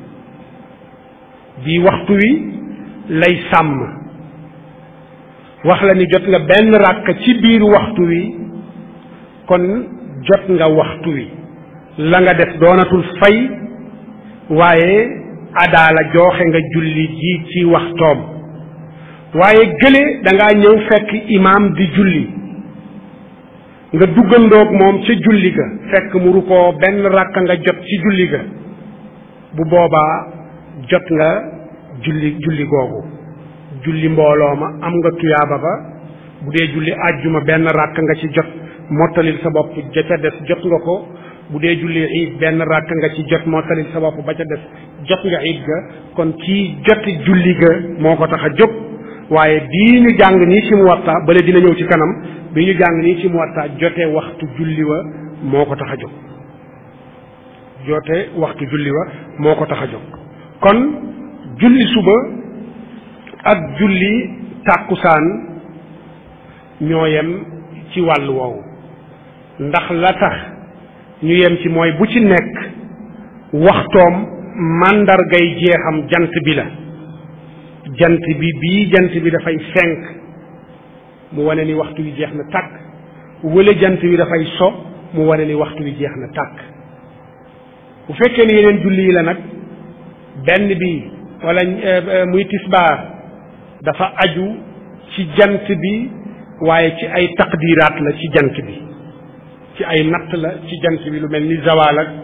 bii waxtu wi lay sàmm wax la ni jot nga benn ràkk ci biir waxtu wi kon jot nga waxtu wi la nga def doonatul fay waaye adaala jooxe nga julli ji ci waxtoom waaye gële da ngaa ñëw fekk imaam di julli nga duggandoog moom ca julli ga fekk mu rukkoo benn ràkk nga jot ci julli ga bu boobaa jot nga julli julli googu julli mbooloo ma am nga tuyaaba ba bu dee julli àjjuma benn ràkk nga ci jot mottalil sa bopp ja ca des jot nga ko bu dee julli iid benn ràkk nga ci jot mottalil sa bopp ba ca des jot nga iid ga kon kii joti julli ga moo ko tax a jóg waaye bii ñu jàng nii ci Muwatta bale dina ñëw ci kanam bii ñu jàng nii ci Muwatta jote waxtu julli wa moo ko tax a jóg jote waxtu julli wa moo ko tax a jóg kon julli suba ak julli tàkkusaan ñoo yem ci wàll woowu ndax la tax ñu yem ci mooy bu ci nekk waxtoom màndargay jeexam jant bi la jant bi bii jant bi dafay fenk mu wane ni waxtu wi jeex na tàkk wala jant wi dafay so mu wane ni waxtu wi jeex na tàkk bu fekkee ni yeneen julli yi la nag benn bi wala muy tisbaar dafa aju ci jant bi waaye ci ay taqdiraat la ci jant bi ci ay natt la ci jant bi lu mel ni zawal ak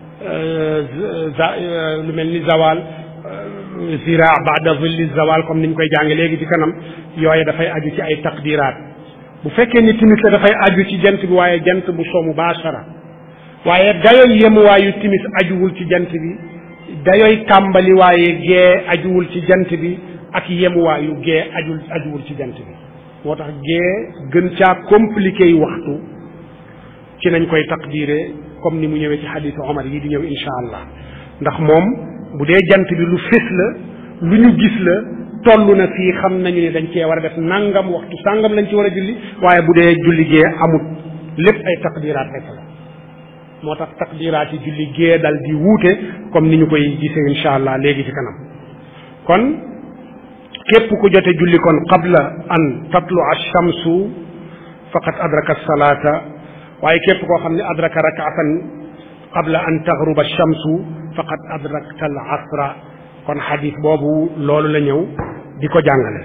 lu mel ni zawal zira ba'da zilli zawal comme niñ koy jànge léegi ci kanam yooye dafay aju ci ay taqdiraat bu fekkee ni timis la dafay aju ci jant bi waaye jant bu so mubashara waaye dayoy yemuwaayu timis ajuwul ci jant bi dayoy tàmbali waaye gee ajuwul ci jant bi ak yemuwaayu gee ajul ajuwul ci jant bi moo tax gee gën caa compliqué yi waxtu ci nañ koy taqdiré comme ni mu ñëwee ci xadiisu Omar yi di ñëw insha allah ndax moom bu dee jant bi lu fés la lu ñu gis la toll na fii xam nañu ne dañ cee war a def nangam waxtu sàngam lañ ci war a julli waaye bu dee julli gee amut lépp ay taqdiraat rek la moo tax taqdiraat yi julli gee dal di wuute comme ni ñu koy gisee insha allah léegi ci kanam kon képp ku jote julli kon qabla an tatlu ash-shamsu faqad adraka as-salata waaye képp koo xam ne adraka rak'atan qabla an taghruba ash-shamsu faqad adrakta al-asra kon xadis boobu loolu la ñëw di ko jàngale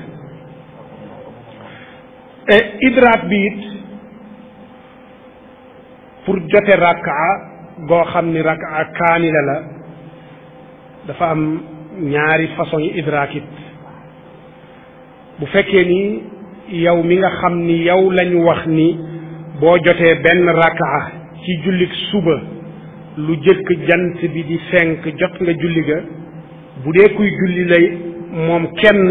e idraak bi it pour jote rak'a goo xam ni rak'a kaamila la dafa am ñaari façon yi idraak it bu fekkee ni yow mi nga xam ni yow lañu wax ni boo jotee benn rak'a ci jullik suba lu jëkk jant bi di fenk jot nga julli ga bu dee kuy julli lay moom kenn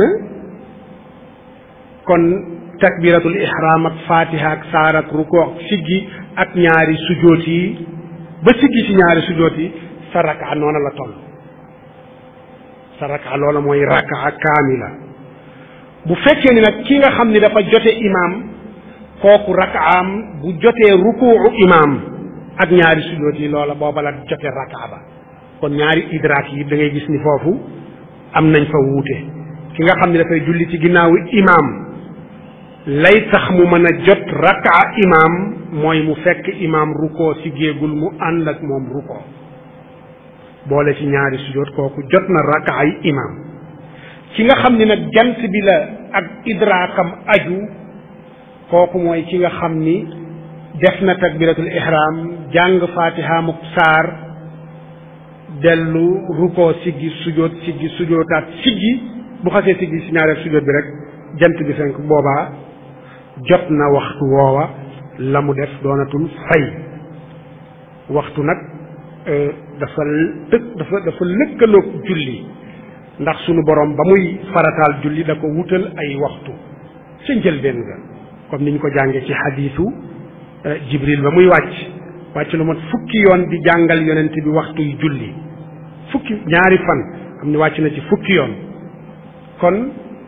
kon takbiratul ihram ak fatiha ak saar ak ruku ak siggi ak ñaari sujoot yi ba siggi ci ñaari sujoot yi sa rak'a noona la toll sa rak'a loola mooy rak'a kaamila bu fekkee ni nag ki nga xam ni dafa jote imaam kooku rak'aam bu jotee ruku'u imaam ak ñaari sujoot yi loola booba la jote rak'a ba kon ñaari idraak yi da ngay gis ni foofu am nañ fa wuute ki nga xam ne dafay julli ci ginnaawu imaam lay tax mu mën a jot rak'a imaam mooy mu fekk imaam rukkoo si géegul mu ànd ak moom rukkoo boole ci ñaari sujoot kooku jot na rak'a yi imaam ki nga xam ne nag jant bi la ak idraakam aju kooku mooy ki nga xam ni def na takbiratul ihram jàng fatiha muk saar dellu rukkoo siggi sujoot siggi sujootaat siggi bu xasee siggi si ñaareel sujoot bi rek jant bi fenk boobaa jot na waxtu woowa la mu def doonatul fay waxtu nag dafa tëg dafa dafa lëkkaloog julli ndax sunu borom ba muy farataal julli da ko wutal ay waxtu ca njëlbeen nga comme ni ñu ko jàngee ci xadiisu jibril ba muy wàcc wàcc lu mat fukki yoon di jàngal yonent bi waxtu yu julli fukki ñaari fan am ni wàcc na ci fukki yoon kon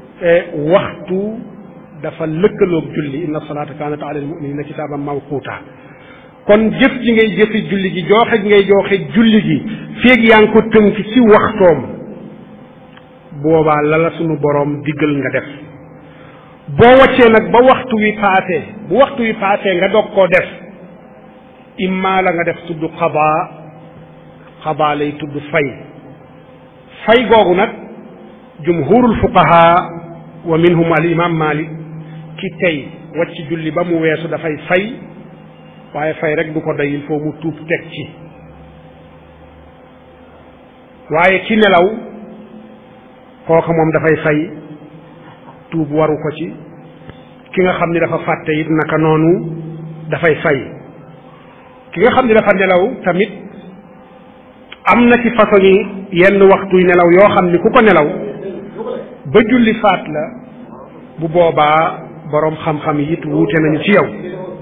waxtu dafa lëkkaloog julli inna salaata kaanat ala almuminina kitaaban mawquuta kon jëf ji ngay jëfi julli gi jooxe gi ngay jooxe julli gi féeg yaa ngi ko tënk ci waxtoom boobaa la la sunu boroom diggal nga def boo wàccee nag ba waxtu wi paase bu waxtu wi paase nga dog koo def imma la nga def tudd xabaa xabaa lay tudd fay fay googu nag jumhurul fuqaha wa minhum al imam malik ki tey wàcc julli ba mu weesu dafay fay waaye fay rek du ko doy il faut mu tuub teg ci waaye ki nelaw kooku moom dafay fay tuub waru ko ci ki nga xam ni dafa fàtte it naka noonu dafay fay ki nga xam ni dafa nelaw tamit am na ci façon yi yenn waxtuy nelaw yoo xam ni ku ko nelaw ba julli faat la bu boobaa boroom xam-xam yi it wuute nañu ci yow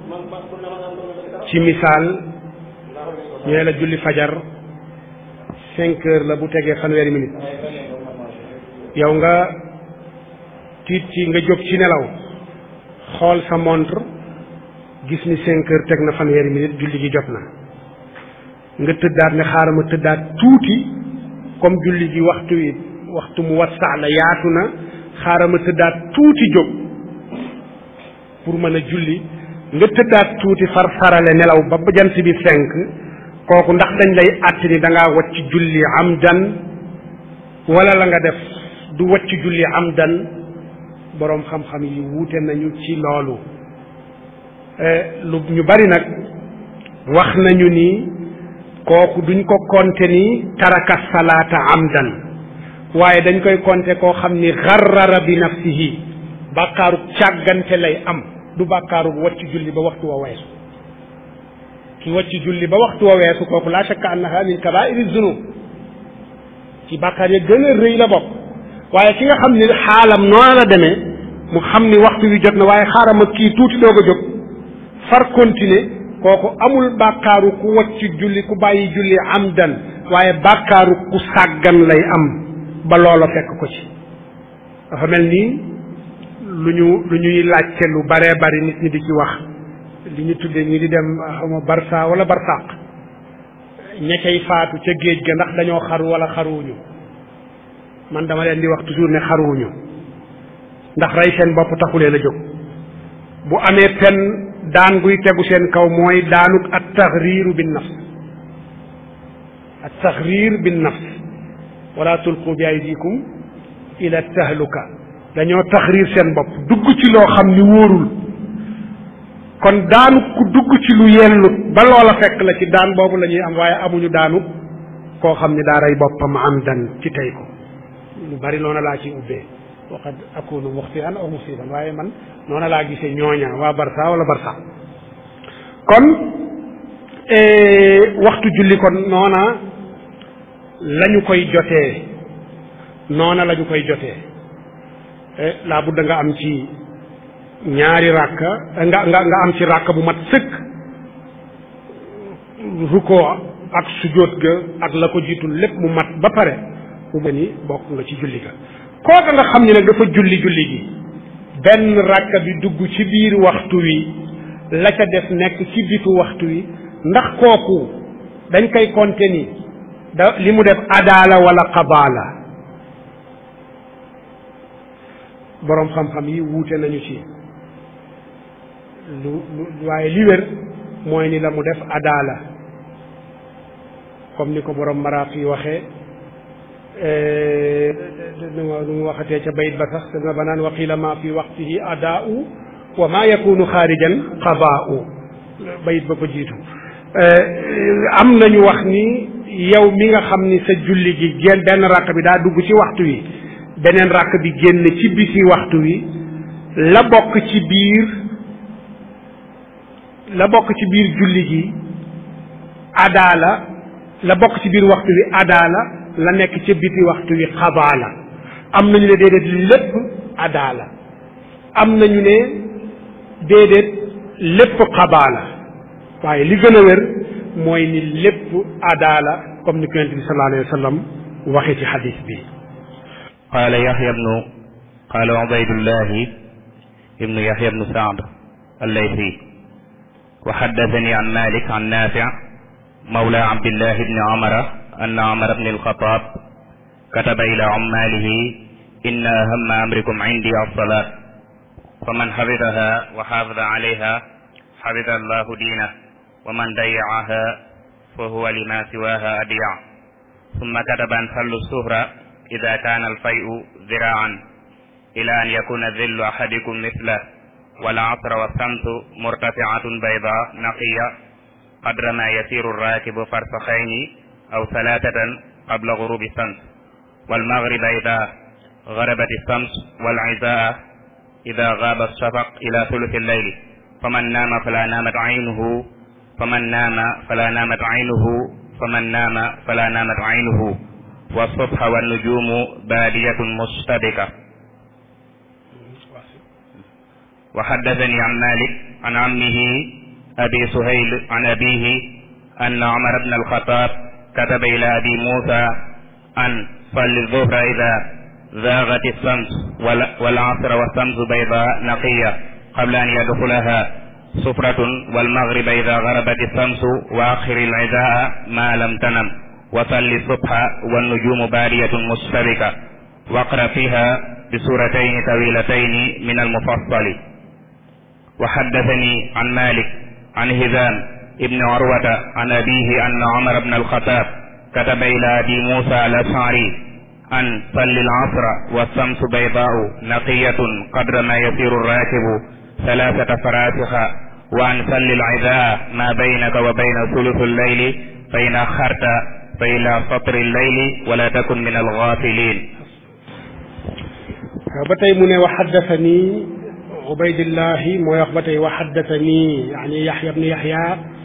ci misaal ñee la julli fajar cinq heures la bu tegee fanweeri minute yow nga tiit ci nga jóg ci nelaw xool sa montre gis ni cinq heures teg na fanweeri minute julli gi jot na nga tëddaat ne xaaral ma tëddaat tuuti comme julli gi waxtu wi waxtu mu wassa la yaatu na xaaral ma tëddaat tuuti jóg pour mën a julli nga tëddaat tuuti far farale nelaw ba jant bi fenk kooku ndax dañ lay àtt ni da ngaa wàcc julli amdan wala la nga def du wàcc julli amdan boroom xam-xam yi wuute nañu ci loolu lu ñu bari nag wax nañu ni kooku duñ ko compter ni taraka salaata amdan waaye dañ koy compter koo xam ni garrara bi nafsihi bàkkaaru càggante lay am du bàkkaaru wacc julli ba waxtu wa weesu ki wacc julli ba waxtu wa weesu kooku laa shakka annaha min kabairi zunub ci bàkkaar ya gën a rëy la bokk waaye ki nga xam ni xaalam noona la demee mu xam ni waxtu wi jot na waaye xaaral ma kii tuuti doog a jóg far continuer kooku amul bàkkaaru ku wacc julli ku bàyyi julli amdan waaye bàkkaaru ku sàggan lay am ba loola fekk ko ci dafa mel nii lu ñu lu ñuy laajte lu baree bari nit ñi di ci wax li ñu tuddee ñi di dem xawma barsa wala barsaq ña cay faatu ca géej ga ndax dañoo xaru wala xaruwuñu man dama leen di wax toujours ne xaruwuñu ndax rey seen bopp taxu leen a jóg bu amee pen daan guy tegu seen kaw mooy daanut at taxriiru bin nafs at taxriir bin nafs wala tulqu bi aydikum ila tahluka dañoo taxriir seen bopp dugg ci loo xam ni wóorul kon daanu ku dugg ci lu yellut ba loola fekk la ci daan boobu la ñuy am waaye amuñu daanu koo xam ni daa rey boppam am dan ci tey ko lu bari noona laa ci ubbee waqad akunu muxtian aw musiban waaye man noona laa gisee ñooña waa barsa wala barsa kon waxtu julli kon noona lañu koy jotee noona lañu koy jotee laa budda nga am ci ñaari ràkka nga nga nga am ci ràkka bu mat sëkk rukkoo ak sujjóot ga ak la ko jiitul lépp mu mat ba pare mu mel ni bokk nga ci julli ga kooka nga xam ni nag dafa julli julli gi benn ràkka bi dugg ci biir waxtu wi la ca def nekk ci bitu waxtu wi ndax kooku dañ koy compter ni da li mu def adaala wala qabaala boroom xam-xam yi wuute nañu ci lu lu waaye li wér mooy ni la mu def adaala comme ni ko boroom maraaq yi waxee nu mu waxatee ca bayit ba sax danga ba naan waqila ma fi waqtihi adaau wa ma yakunu xaarijan qabaau bayit ba ko jiitu am nañu wax ni yow mi nga xam ni sa julli gi génn benn ràkk bi daa dugg ci waxtu wi beneen ràkk bi génn ci biti waxtu wi la bokk ci biir la bokk ci biir julli gi adaala la bokk ci biir waxtu wi adaala la nekk ca biti waxtu wi xabaala am nañu ne déedéet lépp adaala am nañu ne déedéet lépp xabaala waaye li gën a wér mooy ni lépp adaala comme ni ko yonent bi sallallahu alayhi wa sallam waxee ci xadis bi qaala yaxya bnu qaala ubaydullahi ibnu yaxya bnu saad allaythi wa xaddathani an malik an nafi mawla abdillahi bni umara anna umar bni alxataab kataba ila ummaalihi inna ahamma amrikum indi alsalat faman xafidaha wa xaafida alayha xafida allahu diinah wa man dayacaha fa huwa lima siwaha adiya summa kataba an sallu suhra ida kaana alfayu diraan ila an yakuna dillu ahadikum mislah wal asra wassamtu murtafiatun bayda naqiya qadra ma yasiru alrakibu farsaxayni aw salatatan qabla gurubi shams walmagriba ida garabat alshams walizaa ida gaaba alshafaq ila thuluthi allayli faman naama fala naamat aynuhu faman naama fala naamat aynuhu faman naama fala naamat aynuhu والصبح والنجوم بادية مشتبكة وحدثني عن مالك عن عمه أبي سهيل عن أبيه أن عمر بن الخطاب كتب إلى أبي موسى أن صل الظهر إذا زاغت الشمس والعصر والشمس بيضاء نقية قبل أن يدخلها صفرة والمغرب إذا غربت الشمس وآخر العشاء ما لم تنم وصل الصبح والنجوم بارية مشتبكة واقرأ فيها بسورتين طويلتين من المفصل وحدثني عن مالك عن هشام ابن عروة عن أبيه أن عمر بن الخطاب كتب إلى أبي موسى الأشعري an salli al-asra wa samsu baydaa'u naqiyatun qadra ma yasiru ar-raakibu thalathata farasikha wa an salli al-'idaa'a ma baynaka wa bayna thuluthi al-layli fa in akharta fa ila satri al-layli wa la takun min al-ghafilin. ba tey mu ne wa haddathani Ubaydillahi mooy wax ba tey wa haddathani yaani Yaxya ibn Yaxya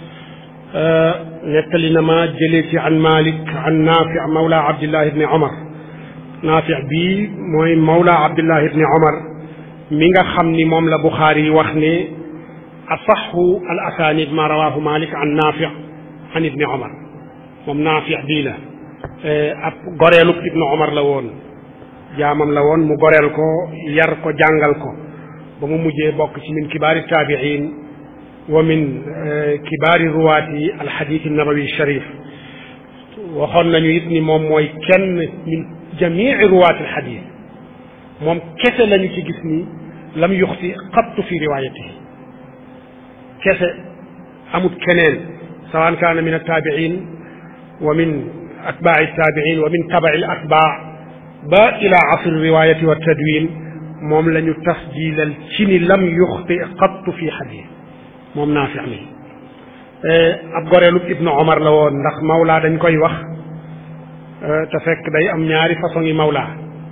nettali na ma jëlee ci an Malik an Naafi mawla Abdillah ibni Omar. Naafi bii mooy mawla Abdillah ibni Omar mi nga xam ni moom la Buxaari yi wax ne asaxu al asaanid ma rawaahu Malik an Naafi an ibni Omar. moom Naafi bii la ab goreelub ibnu Omar la woon jaamam la woon mu goreel ko yar ko jàngal ko ba mu mujjee bokk ci min kibaari taabiin wa min kibaari ruwaati alxadiis nabawi sharif. waxoon nañu it ni moom mooy kenn min jamii ruwaati alxadiis moom kese lañu ci gis ni lam yuxti qattu fi riwaayatihi kese amut keneen sawaan kaana min attaabiin wa min atbaa'i attaabiin wa min taba'i al atbaa ba ila asr riwaayati wa tadwin moom la ñu tasjilal ci ni lam yuxti qattu fi xadiis moom Naafi mi ab goreelub ibnu Omar la woon ndax mawlaa dañ koy wax te fekk day am ñaari façon yi mawlaa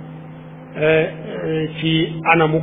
ci anamu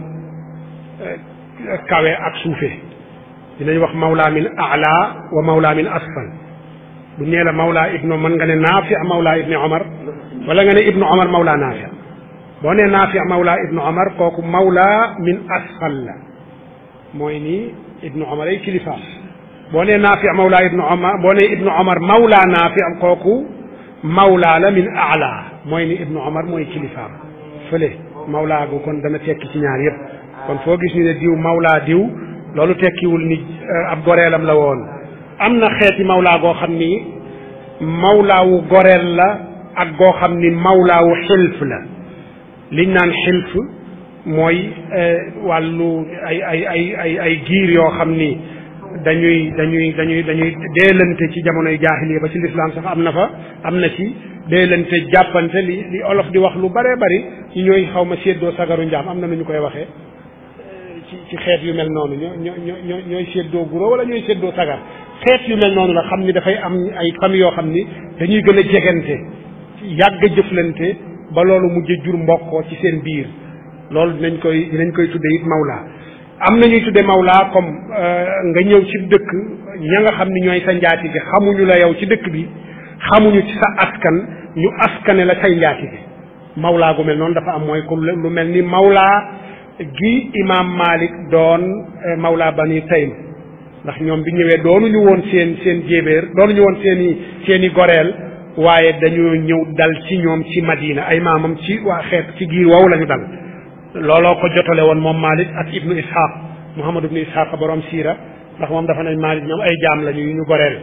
kawe ak suufe dinañ wax mawlaa min a'la wa mawlaa min asfal bu ñee la mawlaa ibnu mën nga ne Naafi mawlaa ibni Omar wala nga ne ibnu Omar mawlaa Naafi boo nee Naafi mawlaa ibnu Omar kooku mawlaa min asfal la mooy ni ibnu Omar ay kilifaam boo nee Naafi mawlaa ibnu Omar boo nee ibnu Omar mawlaa Naafi am kooku mawlaa la min a'la mooy ni ibnu Omar mooy kilifaam fële mawlaa gu kon dana tekki ci ñaar yëpp kon foo gis ñu ne diw mawlaa diw loolu tekkiwul ni ab goreelam la woon. am na xeeti mawlaa goo xam ni mawlaawu goreel la ak goo xam ni mawlaawu xilf la liñ naan xilf mooy wàllu ay ay ay ay ay giir yoo xam ni dañuy dañuy dañuy dañuy deelante ci jamonoy jaahiliya ba ci lislaam sax am na fa am na ci deelante jàppante li li olof di wax lu bëree bëri ñi ñooy xaw ma séddoo sagaru njaam am na nu ñu koy waxee ci ci xeet yu mel noonu ñoo ñoo ñoo ñooy séddoo guro wala ñooy séddoo sagar xeet yu mel noonu la xam ni dafay am ay famille yoo xam ni dañuy gën a jegante yàgg a jëflante ba loolu mujj jur mbokkoo ci seen biir loolu dinañ koy dinañ koy tudde it mawlaa am na ñuy tudde mawlaa comme nga ñëw ci dëkk ña nga xam ni ñooy sa njaati gi xamuñu la yow ci dëkk bi xamuñu ci sa askan ñu askane la say njaati gi mawlaa gu mel noonu dafa am mooy comme lu mel ni mawlaa gi imaam Malik doon mawlaa Bani Taym ndax ñoom bi ñëwee doonuñu woon seen seen jéebéer doonuñu woon seen i seen i goreel waaye dañoo ñëw dal ci ñoom ci Madina ay maamam ci waa xeet ci giir wow la ñu dal looloo ko jotale woon moom Malik ak ibnu Ishaq Muhammad ibnu Ishaq borom siira ndax moom dafa nañ Malik ñoom ay jaam lañu yu ñu goreel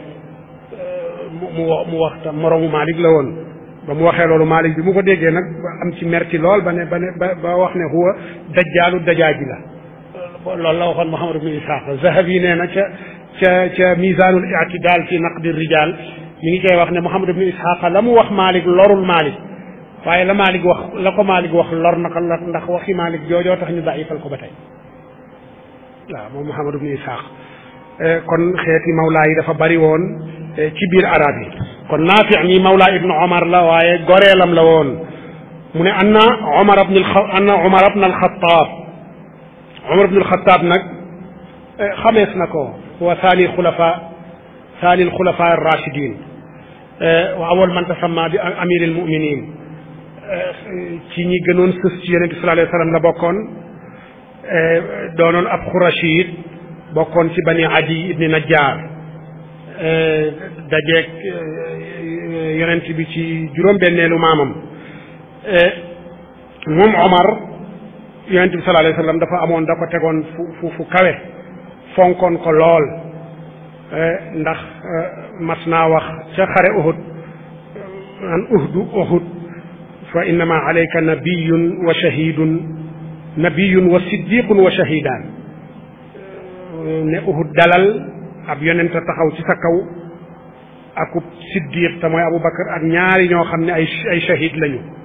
mu mu wax tam moroomu Malik la woon ba mu waxee loolu Malik bi mu ko déggee nag am ci merti lool ba ne ba ne ba wax ne huwa dajjaalu dajaaji la loolu la waxoon Muhammad ibnu Ishaq Zahabi nee na ca ca ca misaanul i'tidaal fi naqdi rijaal mi ngi koy wax ne Muhammad ibnu Ishaq la mu wax Malik lorul Malik waaye la Malik wax la ko Malik wax lor na ko ndax waxi Malik joojoo tax ñu daifal ko ba tey waaw moom Muhammad ibnu Ishaq kon xeeti mawlaa yi dafa bari woon ci biir arab yi kon Naafi mi mawlaa ibnu Omar la waaye goreelam la woon mu ne anna Omar ibn anna Omar ibn al-Khattab Omar ibn al-Khattab nag xamees na ko wa saani xulafa saani xulafa ar-rashidin wa awal man tasamma bi amir al-muminin ci ñi gënoon sës ci yonente sallallahu alayhi wa sallam la bokkoon doonoon ab xurashid bokkoon ci bani Adi ibni Najjar dajeeg yonent bi ci juróom-benneelu maamam moom Omar yonent bi sallallahu alayhi wa sallam dafa amoon da ko tegoon fu fu fu kawe fonkoon ko lool ndax mas naa wax ca xare Uhud an uhdu Uhud fa innama alayka nabiyun wa shahidun nabiyun wa siddiqun wa shahidaan ne Uhud dalal ab yonent taxaw ci sa kaw akub siddiq te mooy Abu Bakar ak ñaari ñoo xam ne ay ay shahid lañu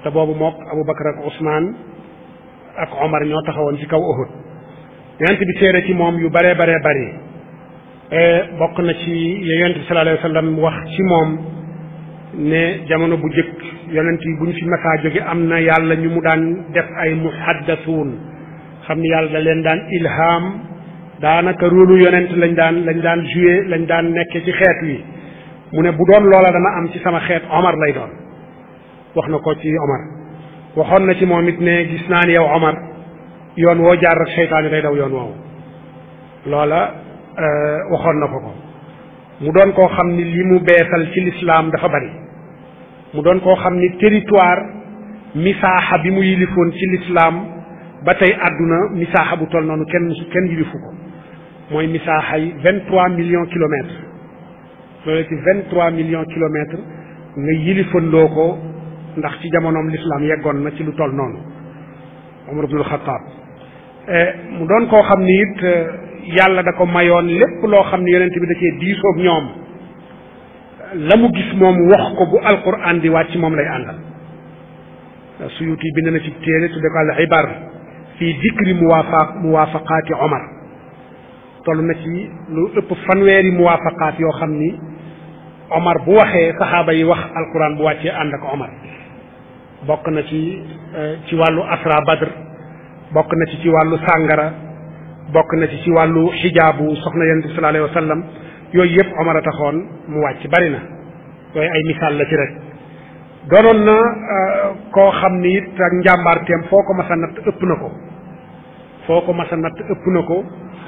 te boobu mook Abu Bakar ak Ousmane ak Omar ñoo taxawoon ci kaw Uhud yonent bi seere ci moom yu bare bare bari bokk na ci yonent bi sallallahu alayhi wa sallam wax ci moom ne jamono bu jëkk yonent yi bu ñu fi masaa jóge am na yàlla ñu mu daan def ay muhaddasuun xam ni yàlla da leen daan ilham daanaka rôlu yonent lañ daan lañ daan joué lañ daan nekke ci xeet wi mu ne bu doon loola dana am ci sama xeet Omar lay doon wax na ko ci Omar waxoon na ci moom it ne gis naa ni yow Omar yoon woo jaar rek seytaane day daw yoon woowu loola waxoon na ko ko mu doon koo xam ni li mu beesal ci lislaam dafa bari mu doon koo xam ni territoire misaaxa bi mu yilifoon ci lislaam ba tey àdduna misaaxa bu toll noonu kenn musu kenn yilifu ko mooy misaaxa yi vingt trois millions kilomètres loolu ci vingt trois millions kilomètres nga yilifandoo ko ndax ci jamonoom lislaam yeggoon na ci lu toll noonu Umar ibnul Xattaab mu doon koo xam ni it yàlla da ko mayoon lépp loo xam ne yonent bi da cee diisoog ñoom la mu gis moom wax ko bu alquran di wàcc moom lay àndal Suyuti bind na ci téere tudde ko al ibar fii dikri muwaafaq muwaafaqaati Omar toll na ci lu ëpp fanweeri muwaafaqaat yoo xam ni Omar bu waxee saxaaba yi wax alquran bu wàccee ànd ak Omar bokk na ci ci wàllu asra badr bokk na ci ci wàllu sàngara bokk na ci ci wàllu xijaabu soxna yonent bi sallallahu alayhi wa sallam yooyu yëpp Omar a taxoon mu wàcc bari na yooyu ay misaal la ci rek doonoon na koo xam ni it ak njàmbaarteem foo ko mas a natt ëpp na ko foo ko mas a natt ëpp na ko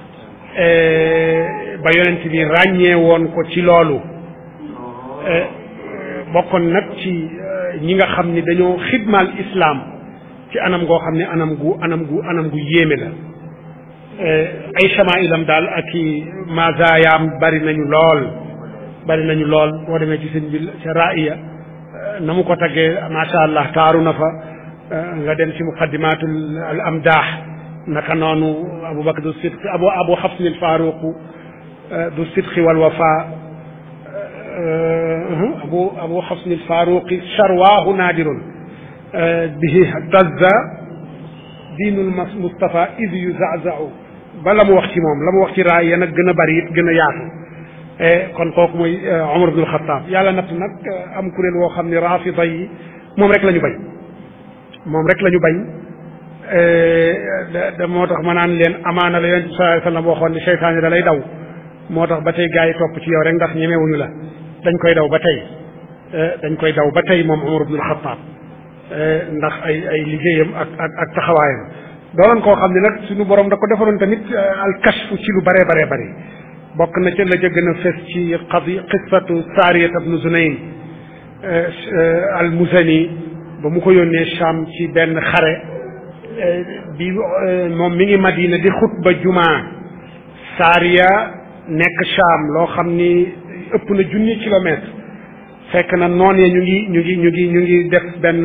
ba yonent bi ràññee woon ko ci loolu bokkoon nag ci ñi nga xam ni dañoo xidmaal islaam ci anam goo xam ne anam gu anam gu anam gu yéeme la ay chamailam daal ak i mazaayaam bari nañu lool bari nañu lool boo demee ci sëñ bi ca raaya na mu ko taggee macha allah taaru na fa nga dem ci muqaddimatul al amdaax naka noonu Aboubacar du sidqi abu abu xafsin al faaruqu du sidqi wal wafa abu abu xafsin al faaruqi charwaahu naadirun bihi tazza diinul Mustafa id yuzaazau ba la mu wax ci moom la mu wax ci raay ya nag gën a bari it gën a yaatu kon kooku mooy Omar ibnul Xattaab yàlla natt nag am kuréel woo xam ne raafida yi moom rek la ñu bañ moom rek la ñu bañ da moo tax ma naan leen amaana la yonent bi sallallahu alayhi wa sallam waxoon ne seytaane da lay daw moo tax ba tey gars yi topp ci yow rek ndax ñemewuñu la dañ koy daw ba tey dañ koy daw ba tey moom Omar ibnul Xattaab ndax ay ay liggéeyam ak ak ak taxawaayam doonoon koo xam ne nag suñu borom da ko defaroon tamit al kashfu ci lu bare bare bari bokk na ca la ca gën a fes ci qadi qissatu Saariyat ibnu Zunayn al Muzani ba mu ko yónnee Sham ci benn xare bi moom mi ngi Madina di xutba jumaa Saariya nekk Sham loo xam ni ëpp na junni kilomètre fekk na noon ya ñu ngi ñu ngi ñu ngi ñu ngi def benn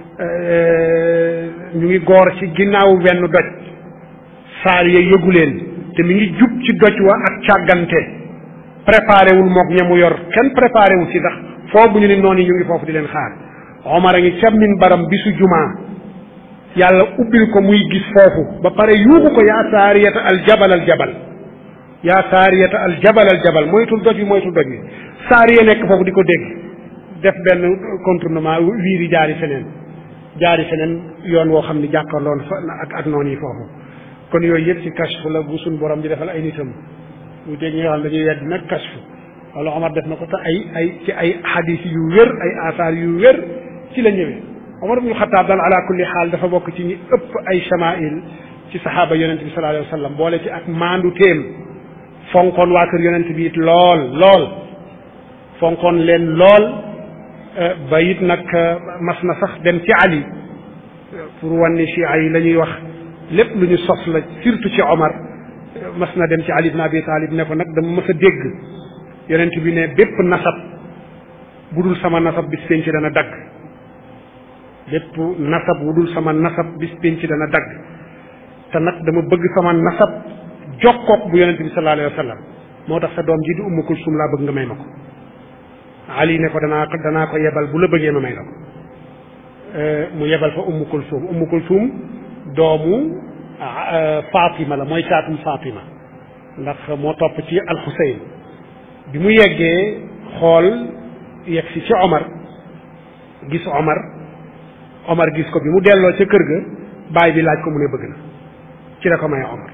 ñu ngi goor ci ginnaawu benn doj Saariya yëgu leen te mi ngi jub ci doj wa ak càggante préparé wul mook ñamu yor kenn préparé wul ci ndax foofu ñu ne noonu yi ñu ngi foofu di leen xaar Omar a ngi ca minbaram bisu jumaa yàlla ubbil ko muy gis foofu ba pare yuuxu ko yaa saariyata al jabal al jabal yaa saariyata al jabal al jabal moytul doj bi moytul doj bi saariya nekk foofu di ko dégg def benn contournement wiiri jaari feneen jaari feneen yoon woo xam ne jàkkaarloon fa ak ak noonu yi foofu kon yooyu yëpp ci kashfu la bu suñ borom di defal ay nitam ñu dégg ñi nga xam dañuy wedd nag kashfu wala Omar def na ko te ay ay ci ay xadis yu wér ay asaar yu wér ci la ñëwee Omar ibnul Xataab daal ala kulli xaal dafa bokk ci ñi ëpp ay chamail ci saxaaba yonent bi sallallahu alayhi wa sallam boole ci ak maandu téem fonkoon waa kër yonent bi it lool lool fonkoon leen lool ba it nag mas na sax dem ci Ali pour wan ni chia yi la ñuy wax lépp lu ñu sos la surtout ci Omar mas na dem ci Ali ibn Abi Talib ne ko nag dama mës a dégg yonent bi ne bépp nasab bu dul sama nasab bis penc dana dagg bépp nasab bu dul sama nasab bis penc dana dagg te nag dama bëgg sama nasab jokkook bu yonent bi sallallahu alayhi wa sallam moo tax sa doom ji di Ummu Kulsum laa bëgg nga may ma ko Ali ne ko danaa ko danaa ko yebal bu la bëggee ma may la ko mu yebal fa Ummu Kulsum Ummu Kulsum doomu Fatima la mooy caatum Fatima ndax moo topp ci Al-Xuseyn bi mu yeggee xool yegg si ci Omar gis Omar Omar gis ko bi mu delloo ca kër ga baay bi laaj ko mu ne bëgg na ci la ko may Omar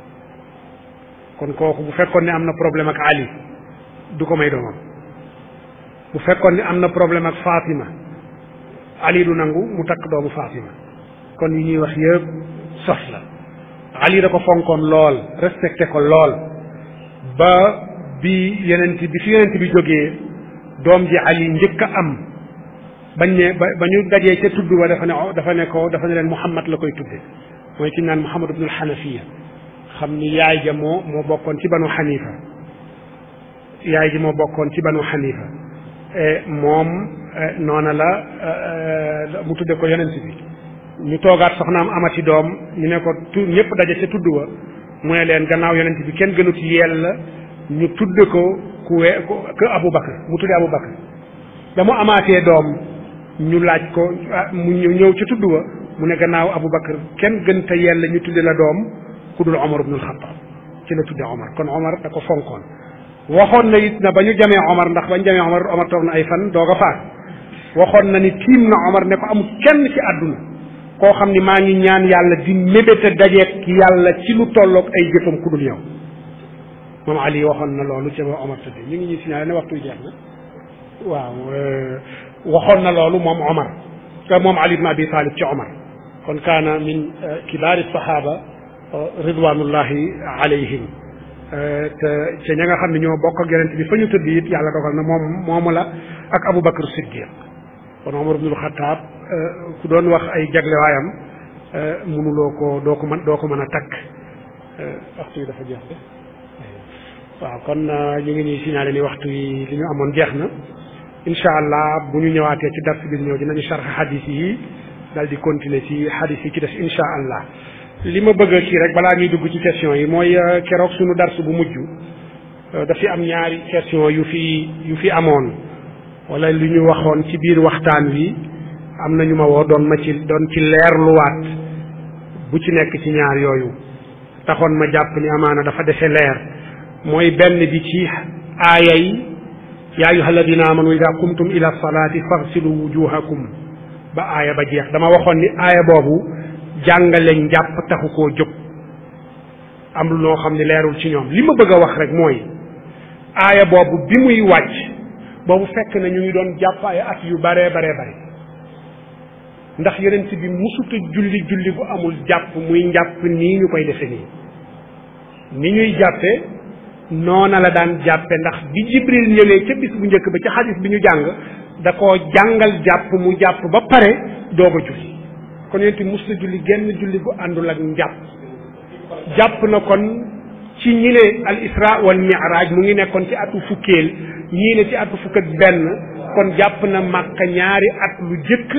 kon kooku bu fekkoon ne am na problème ak Ali du ko may doomam bu fekkoon ne am na problème ak Fatima Ali du nangu mu takk doomu Fatima kon yi ñuy wax yëpp sos la Ali da ko fonkoon lool respecté ko lool ba bi yenent bi fi yenent bi jógee doom ji Ali njëkk a am bañ ne ba ba ñu dajee ca tudd wa dafa ne dafa ne ko dafa ne leen Muhammad la koy tudde mooy ki naan Muhammad ibnul Hanafiya xam ni yaay ja moo moo bokkoon ci banu Hanifa yaay ji moo bokkoon ci banu Hanifa moom noona la mu tudde ko yonent bi ñu toogaat soxnaam amati doom ñu ne ko tu ñëpp daje ca tudd wa mu ne leen gannaaw yonent bi kenn gënut yella ñu tudde ko ku we ku Abu Bakar mu tudde Abu Bakar ba mu amaatee doom ñu laaj ko mu ñëw ca tudd wa mu ne gannaaw Abu Bakar kenn gën te yella ñu tudde la doom ku dul Omar ibnul Xattaab ci la tudde Omar kon Omar da ko fonkoon waxoon na it na ba ñu jamee Omar ndax ba ñu jamee Omar Omar toog na ay fan doog a faat waxoon na ni tiim na Omar ne ko amul kenn ci àdduna koo xam ni maa ngi ñaan yàlla di mébéta dajeek yàlla ci lu tolloog ay jëfam ku dul yow moom Ali waxoon na loolu ca ba Omar tëddee ñu ngi ñuy signalé ne waxtu jeex na waaw waxoon na loolu moom Omar te moom Ali ibn Abi Talib ci Omar kon kaana min kibaari sahaba ridwanullahi alayhim te te ña nga xam ne ñoo bokk ak yonent bi fa ñu tëdd it yàlla dogal na moom moomu la ak Abu Bakr Siddiq kon Omar ibnul Xattaab ku doon wax ay jaglewaayam mënuloo ko doo ko mën doo ko mën a takk waxtu yi dafa jeex de waaw kon ñu ngi ñuy signalé ni waxtu yi li ñu amoon jeex na incha allah bu ñu ñëwaatee ci dars bi ñëw dinañu sarx xadis yi dal di continuer ci xadis yi ci des incha allah li ma bëgg a kii rek balaa ñuy dugg ci question yi mooy keroog suñu dars bu mujj daf fi am ñaari question yu fi yu fi amoon wala li ñu waxoon ci biir waxtaan wi am na ñu ma woo doon ma ci doon ci leerluwaat bu ci nekk ci ñaar yooyu taxoon ma jàpp ni amaana dafa dese leer mooy benn bi ci aayay yaa ayyuha alladina amanu ida qumtum ila salaati faghsilu wujuhakum ba aaya ba jeex dama waxoon ni aaya boobu jàngale njàpp taxu koo jóg am lu noo xam ne leerul ci ñoom li ma bëgg a wax rek mooy aaya boobu bi muy wàcc boobu fekk na ñu ngi doon jàpp ay at yu baree baree bare ndax yonent bi musuta julli julli bu amul jàpp muy njàpp nii ñu koy defe nii ni ñuy jàppe noona la daan jàppe ndax bi Jibril ñëwee ca bis bu njëkk ba ca xadis bi ñu jàng da koo jàngal jàpp mu jàpp ba pare doog a julli kon yonent bi musuta julli genn julli bu àndul ak njàpp jàpp na kon ci ñi ne al isra wal mi'raj mu ngi nekkoon ci atu fukkeel ñii ne ci atu fukk ak benn kon jàpp na Màkka ñaari at lu jëkk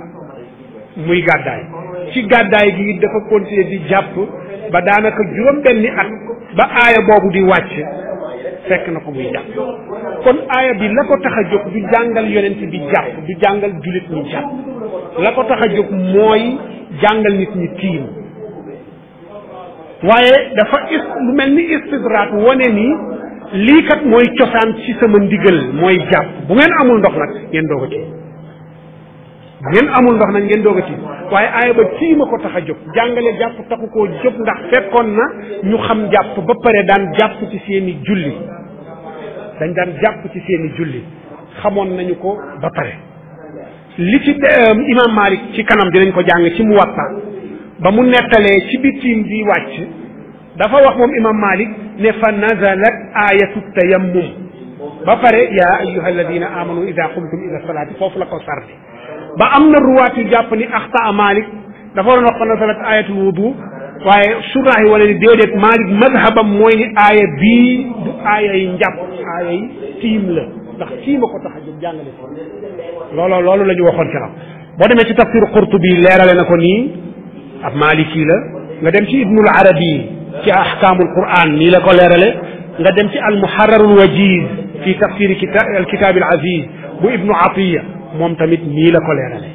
muy gàddaay ci gàddaay gi dafa continuer di jàpp ba daanaka juróom benni at ba aaya boobu di wàcc fekk na ko muy jàpp kon aaya bi la ko tax a jóg du jàngal yonent bi jàpp du jàngal jullit ñi jàpp la ko tax a jóg mooy jàngal nit ñi tiim waaye dafa is lu mel ni istidraat wone ni lii kat mooy cosaan ci sama ndigal mooy jàpp bu ngeen amul ndox nag ngeen doog a tiim bu ngeen amul ndox nag ngeen doog a tiim waaye aaya ba tiima ko tax a jóg jàngale jàpp taxu koo jóg ndax fekkoon na ñu xam jàpp ba pare daan jàpp ci seeni julli dañ daan jàpp ci seeni julli xamoon nañu ko ba pare li ci imam Malik ci kanam dinañ ko jàng ci Muwatta ba mu nettalee ci bi tiim di wàcc dafa wax moom imam Malik ne fa nazalat ayatu tayammum ba pare yaa ayyuha alladina amanu ida qumtum ila salaati foofu la ko sardi ba am na ruwaat yu jàpp ni axta Malik dafa waroon wax fa nazalat ayatul wudu waaye suraax yi wala ni déedéet Malik madhabam mooy ni aaya bii du aaya yi njàpp aaya yi tiim la ndax tiima ko tax a jóg jàngale ko loolu loolu la ñu waxoon keroog boo demee ci tafsir Qurtubi leerale na ko nii ab maliki la nga dem ci ibnul arabi ci ahkaamul quran nii la ko leerale nga dem ci al muharrarul wajiz fi tafsiri kita al kitaab al aziz bu ibnu atiya moom tamit nii la ko leerale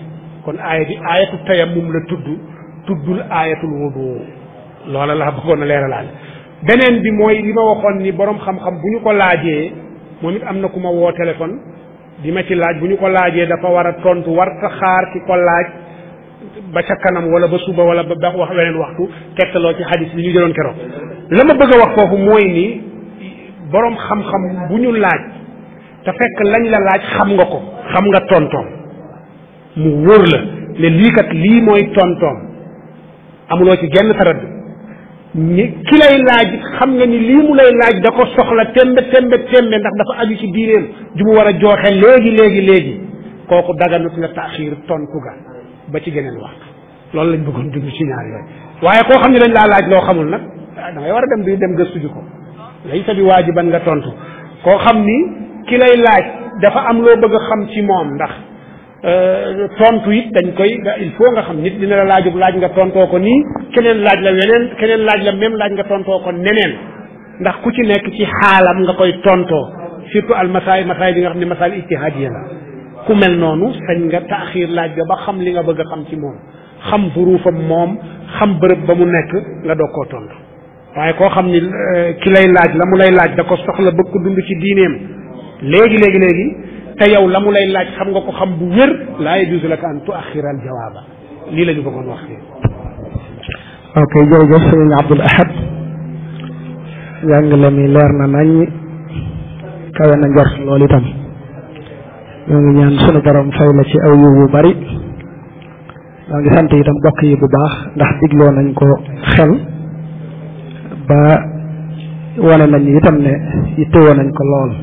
kon aaya bi aayatu tayammum la tudd tuddul aayatul wudu loola laa bëggoon a leeralaal beneen bi mooy li ma waxoon ni borom xam-xam bu ñu ko laajee moom it am na ku ma woo téléphone di ma ci laaj bu ñu ko laajee dafa war a tontu war ta xaar ki ko laaj ba ca kanam wala ba suba wala ba wax weneen waxtu tegtaloo ci xadis bi ñu jëloon keroog la ma bëgg a wax foofu mooy ni borom xam-xam bu ñu laaj te fekk lañ la laaj xam nga ko xam nga tontoom mu wóor la ne lii kat lii mooy tontoom amuloo ci genn tarad ñi ki lay laaj xam nga ni lii mu lay laaj da ko soxla tembe tembe tembe ndax dafa aju ci diineem ju mu war a jooxe léegi léegi léegi kooku daganut nga taaxiir tontu ga ba ci geneen waxtu loolu lañ bëggoon dund ci ñaar yooyu waaye koo xam ne dañ laa laaj loo xamul nag da ngay war a dem di dem gëstu ji ko laysa bi waajiban nga tontu koo xam ni ki lay laaj dafa am loo bëgg a xam ci moom ndax tontu it dañ koy il faut nga xam nit dina la laajub laaj nga tontoo ko nii keneen laaj la weneen keneen laaj la même laaj nga tontoo ko neneen ndax ku ci nekk ci xaalam nga koy tontoo surtout al masaay masaay bi nga xam ne masaal ijtihaadiya la ku mel noonu sañ nga taaxiir laaj ga ba xam li nga bëgg a xam ci moom xam buruufam moom xam bërëb ba mu nekk nga doog koo tontu waaye koo xam ni ki lay laaj la mu lay laaj da ko soxla bëgg ko dund ci diineem léegi léegi léegi te yow la mu lay laaj xam nga ko xam bu wér laa yajuuzu laka an tuaxira al jawaaba lii la ñu bëggoon wax fii. ok jërëjëf sëñ Abdul Ahad njàngale mi leer na nañ kawe na njort loolu itam ñoo ngi ñaan sunu borom fay la ci aw yiw bu bari ñoo ngi sant itam bokk yi bu baax ndax digloo nañ ko xel ba wane nañ itam ne yittewoo nañ ko lool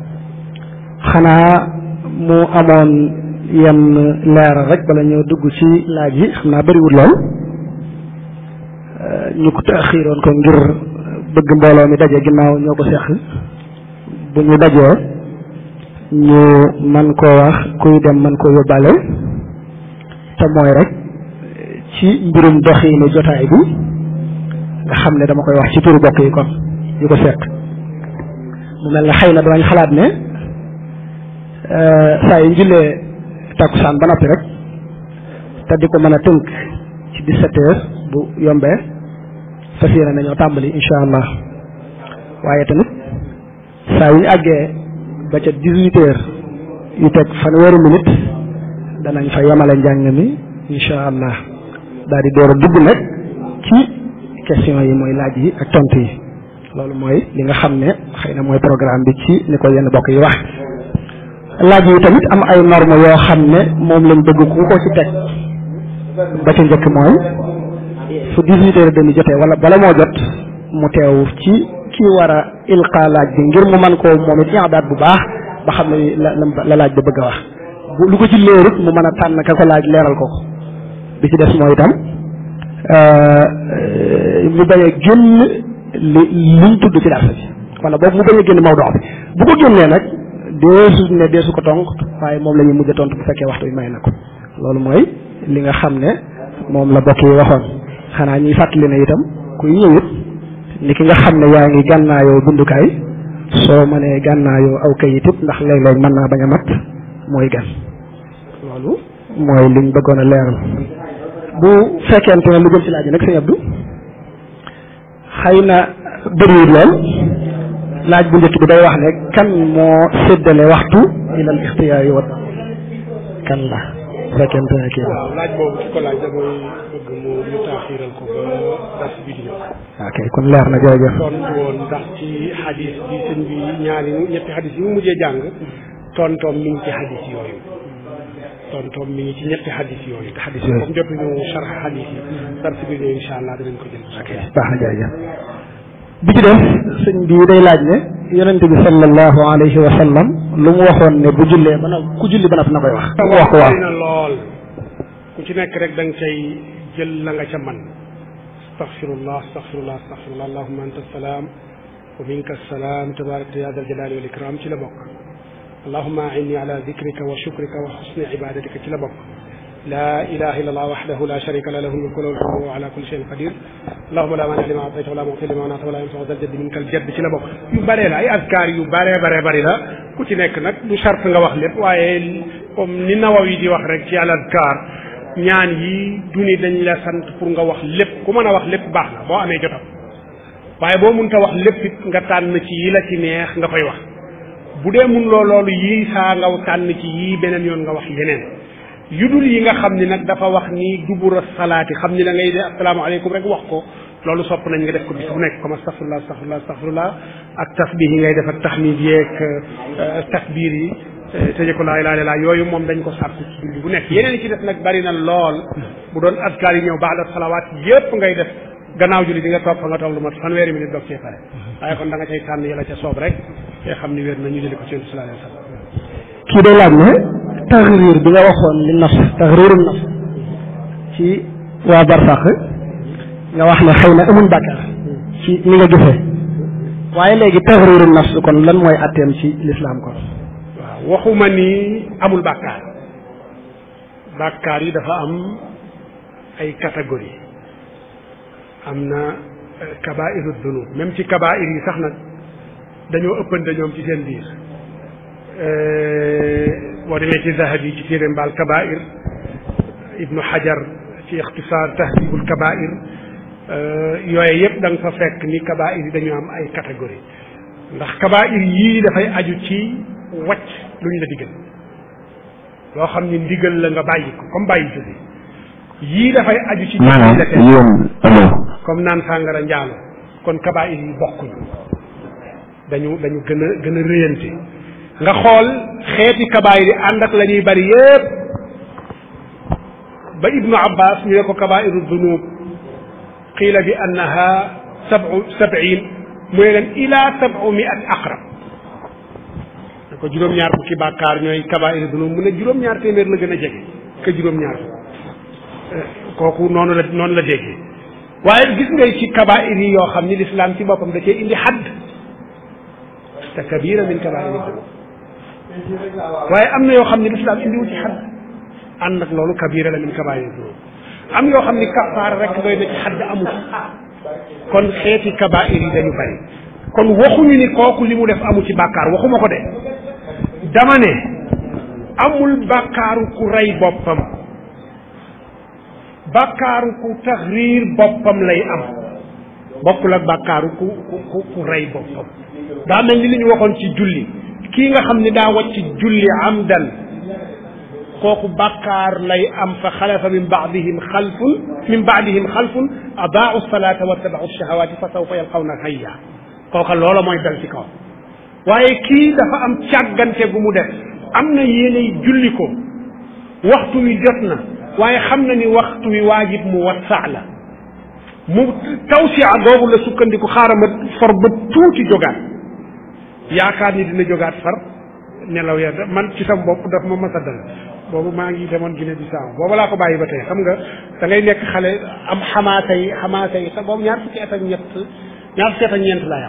xanaa mu amoon yenn leeral rek bala ñoo dugg ci laaj yi xam naa bëriwul lool ñu ko taaxiiroon ko ngir bëgg mbooloo mi daje ginnaaw ñoo ko seq bu ñu dajee ñu man koo wax kuy dem man koo yóbbaale te mooy rek ci mbirum doxiinu jotaay bi nga xam ne dama koy wax ci turu bokk yi kon ñu ko seq mu mel ne xëy na danañ xalaat ne saa yu njullee takkusaan ba noppi rek te di ko mën a tënk ci dix-sept heures bu yombee fas yéene nañoo tàmbali incha allah waaye tamit saa yu ñu àggee ba ca dix-huit heures yu teg fanweeri minute danañ fa yemale njàng mi incha allah daal di door a dugg nag ci question yi mooy laaj yi ak tontu yi loolu mooy li nga xam ne xëy na mooy programme bi ci ni ko yenn bokk yi wax. laaj yi tamit am ay normes yoo xam ne moom lañ bëgg ku ko ci teg ba ca njëkk mooy su dix-huit heures demi jotee wala bala moo jot mu teew ci ki war a ilqa laaj bi ngir mu mën koo moom it i'daad bu baax ba xam ne la la laaj ba bëgg a wax bu lu ko ci leerut mu mën a tànn ka ko laaj leeral ko ko bi ci des mooy itam mu bañ a génn li liñ tudd ci darsa bi wala boobu mu bañ a génn mawduu bi bu ko génnee nag deesu ne deesu ko tonk waaye moom la ñuy mujj a tontu bu fekkee waxtu bi may na ko loolu mooy li nga xam ne moom la bokk yi waxoon xanaa ñuy fàttali ne itam kuy ñëwit ni ki nga xam ne yaa ngi gànnaayoo bindukaay soo mënee gànnaayoo aw kayit it ndax léeg-léeg mën naa bañ a mat mooy gan loolu mooy liñ bëggoon a leeral bu fekkente ne lu jëm ci laaj nag sëñ Abdou xëy na bëriwul lool laaj bu njëkk bi day wax ne kan moo séddale waxtu ilal ixtiyaari wa kan la fekkente ne kii la. waaw laaj boobu ki ko laaj da mooy bëgg mu mu taaxiiral ko ba dars bi di ñëw. ok kon leer na jërëjëf. tontu woon ndax ci xadis bi sëñ bi ñaari ñetti xadis yi mu mujjee jàng tontoom mi ngi ci xadis yooyu tontoom mi ngi ci ñetti xadis yooyu. xadis yooyu comme jotuñu sarx xadis yi dars bi ñëw incha allah dinañ ko jël. ok baax na jërëjëf. bi ci def sëñ bi day laaj ne yonent bi sallallahu alayhi wa sallam lu mu waxoon ne bu jullee ba na ku julli ba na na koy wax. mu wax ko waaw na lool ku ci nekk rek da nga cay jël la nga ca man astaghfirullah astaghfirullah astaghfirullah allahumma anta salaam wa minka salaam tabarakta ya dal jalali wal ikram ci la bokk allahumma a'inni ala dhikrika wa shukrika wa husni ibadatika ci la bokk لا إله إلا الله وحده لا شريك له له الملك وله الحمد وهو على كل شيء قدير اللهم لا مانع لما أعطيت ولا معطي لما منعت ولا ينفع ذا الجد منك الجد ci la bokk yu bare la ay askar yu bare bare bari la ku ci nekk nag du charte nga wax lépp waaye comme ni Nawawi di wax rek ci al askar ñaan yi du ni dañ la sant pour nga wax lépp ku mën a wax lépp baax na boo amee jotam waaye boo mënta wax lépp it nga tànn ci yi la ci neex nga koy wax bu dee mun loo loolu yii saa nga tànn ci yii beneen yoon nga wax yeneen yu dul yi nga xam ni nag dafa wax ni dubura salaati xam ni da ngay de asalaamaaleykum rek wax ko loolu sopp nañ nga def ko bis bu nekk comme astaghfirullah astaghfirullah astaghfirullah ak tasbih yi ngay def ak tahmid yeeg takbir yi tëje ko laa ilaaha illallaah yooyu moom dañ ko sàkku ci julli bu nekk yeneen yi ci def nag bari na lool bu doon askar yi ñëw ba'da salawaat yépp ngay def gannaaw julli di nga toog fa nga toll lu mat fanweeri minute doog cee pare waaye kon da nga cay tànn yàlla ca soob rek te xam ni wér na ñu jëli ko ci yonent sallallahu alayhi wa sallam kii day laaj ne taxriir bi nga waxoon li nafs taxriirum nafs ci waa barsàq nga wax ne xëy na amuñ bàkkaar ci ni nga gisee waaye léegi taxriirum nafs kon lan mooy atteem ci lislaam kon waaw waxuma ni amul bàkkaar bàkkaar yi dafa am ay catégorie am na kabairu dunub même ci kabair yi sax nag dañoo ëppante ñoom ci seen biir boo demee ci zahab yi ci téere mbaal kabair ibnu hajar ci ixtisaar tahdibul kabair yooye yëpp da nga fa fekk ni kabair yi dañu am ay catégorie ndax kabair yii dafay aju ci wacc lu ñu la digal loo xam ni ndigal la nga bàyyi ko comme bàyyi julli yii dafay aju ci maanaam yéen allo comme naan sàngara njaalo kon kabair yi bokkuñu dañu dañu gën a gën a rëyante nga xool xeeti kabair yi ànd ak la ñuy bari yépp ba ibnu abbas ñu ne ko kabairu dunub qiila bi annaha sabu sab'in mu ne leen ila sabu miat aqrab da ko juróom-ñaar fukki bàkkaar ñooy kabairu dunub mu ne juróom-ñaar téeméer la gën a jege que juróom-ñaar fukk kooku noonu la noonu la déggee waaye gis ngay ci kabair yi yoo xam ni lislaam ci boppam da cee indi xadd te kabira min kabair yi waaye am na yoo xam ne lislaam indiwu ci xadd ànd ak loolu kabira la min kabair yi am yoo xam ni kafaara rek doy na ci xadd amul kon xeeti kabair yi dañu bari kon waxuñu ni kooku li mu def amu ci bàkkaar waxuma ko de dama ne amul bàkkaaru ku rey boppam bàkkaaru ku taxriir boppam lay am bokkul ak bàkkaaru ku ku ku rey boppam daa mel ni li ñu waxoon ci julli kii nga xam ne daa wàcc julli amdan kooku bàkkaar lay am fa xalafa min baadihim xalfun min baadihim xalfun adaau salata wa tabaau shahawaati fa sawfa yalqawna hayya kooka loola mooy dal ci kaw waaye kii dafa am càggante gu mu def am na yéenay julli ko waxtu wi jot na waaye xam na ni waxtu wi waajib mu wasaa la mu tawsia googu la sukkandiku xaaral ma for ba tuuti jógaat yaakaar ni dina jógaat far nelaw ya man ci sam bopp daf ma mas a dal boobu maa ngi demoon Guinée Bissau boobu laa ko bàyyi ba tey xam nga da ngay nekk xale am xamaasa yi xamaasa yi boobu ñaar fukki at ak ñett ñaar fukki at ak ñeent laay am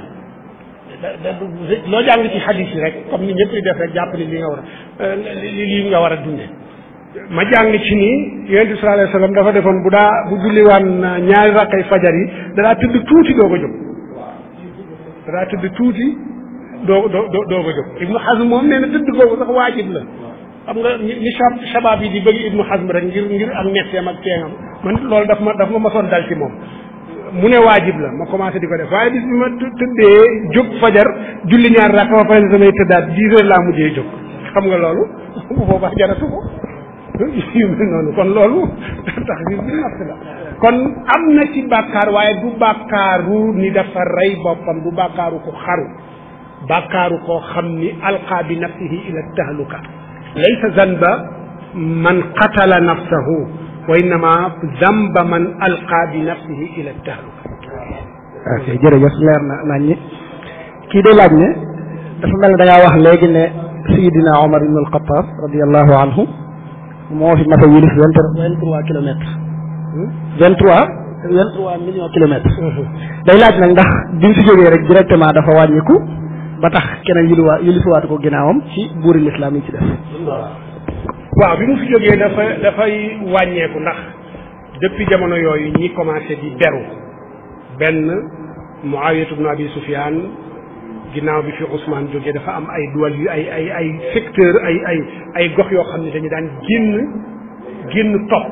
loo jàng ci xadis yi rek comme ni ñëpp di def rek jàpp ni li nga war a li li nga war a dunde ma jàng ci ni yonent bi sallallahu alayhi wa sallam dafa defoon bu daa bu julliwaan ñaari rakkay fajar yi danaa tëdd tuuti doo ko jóg danaa tëdd tuuti doo doo doo ko jóg Ibnu Hazm moom nee na tëdd googu sax waajib la xam nga ni shabaab yi di bëgg Ibnu Hazm rek ngir ngir am netteem ak teengam man loolu daf ma daf ma mosoon dal ci moom mu ne waajib la ma commencé di ko def waaye bis bi ma tëddee jóg fajar julli ñaar rakk ba pare samay tëddaat dix heures laa mujjee jóg xam nga loolu bu boobaa jaratu ko yu mel noonu kon loolu tax bi bi natt la kon am na ci bàkkaar waaye du bàkkaaru ni dafa rey boppam du bàkkaaru ko xaru bàkkaaru koo xam ni alqaa bi nafsihi ila tahluka laysa zanba man qatala nafsahu wa innama zamba man alqaa bi nafsihi ila tahluka ok jërëjëf leer na nañ ñi kii de laaj ne dafa mel ne da ngaa wax léegi ne sayidina Omar ibn al-Khattab radiallahu anhu moo fi mas a yilif vingt trois kilomètres vingt trois vingt trois millions kilomètres day laaj nag ndax bi mu fi jógee rek directement dafa wàññiku ba tax keneen yiliwaa yilifuwaatu ko ginnaawam ci buuri lislaam yi ci def waaw bi mu fi jógee dafa dafay wàññeeku ndax depuis jamono yooyu ñi commencé di beru benn Muawiyatu ibn Abi Sufyaan ginnaaw bi fi Ousmane jógee dafa am ay duwal yu ay ay ay secteur ay ay ay gox yoo xam ne dañu daan génn génn topp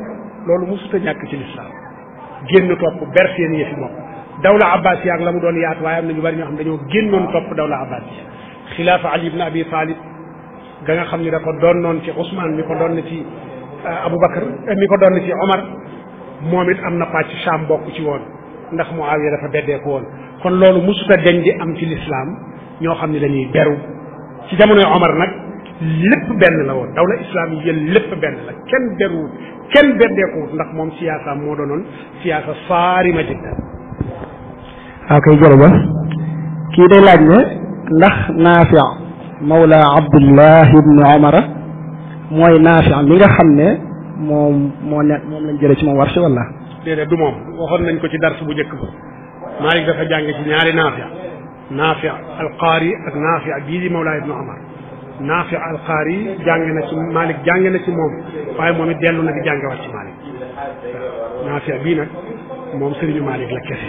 loolu musuta ñàkk ci lislaam génn topp ber seen yëfi bopp dawla abbasiya ak la mu doon yaatu waaye am na ñu bari ñoo xam dañoo génnoon topp dawla abbasiya xilaafa ali ibn abi talib ga nga xam ni da ko doon noon ci Ousmane mi ko doon na ci Aboubacar mi ko doon na ci Omar moom it am na pàcc Sham bokk ci woon ndax Muawiya dafa beddeeku woon kon loolu musuta deñ di am ci lislaam ñoo xam ne dañuy beru ci jamonoy Omar nag lépp benn la woon dawla islam yi yël lépp benn la kenn beruwut kenn beddeekuwut ndax moom siyaasa moo doonoon siyaasa saarima jiddan waaw kay jërëjëf kii day laaj ne ndax Naafi mawla Abdullah ibni Omar mooy Naafi mi nga xam ne moom moo ne moom lañ jëlee ci moom Warsh wala déedéet du moom waxoon nañ ko ci dars bu njëkk ba Malik dafa jàng ci ñaari Naafi Naafi alqaari ak Naafi bii di mawla ibni Omar Naafi alqaari jàng na ci Malik jàng na ci moom waaye moom it dellu na di jàngewaat ci Malik Naafi bii nag moom sëriñu Malik la kese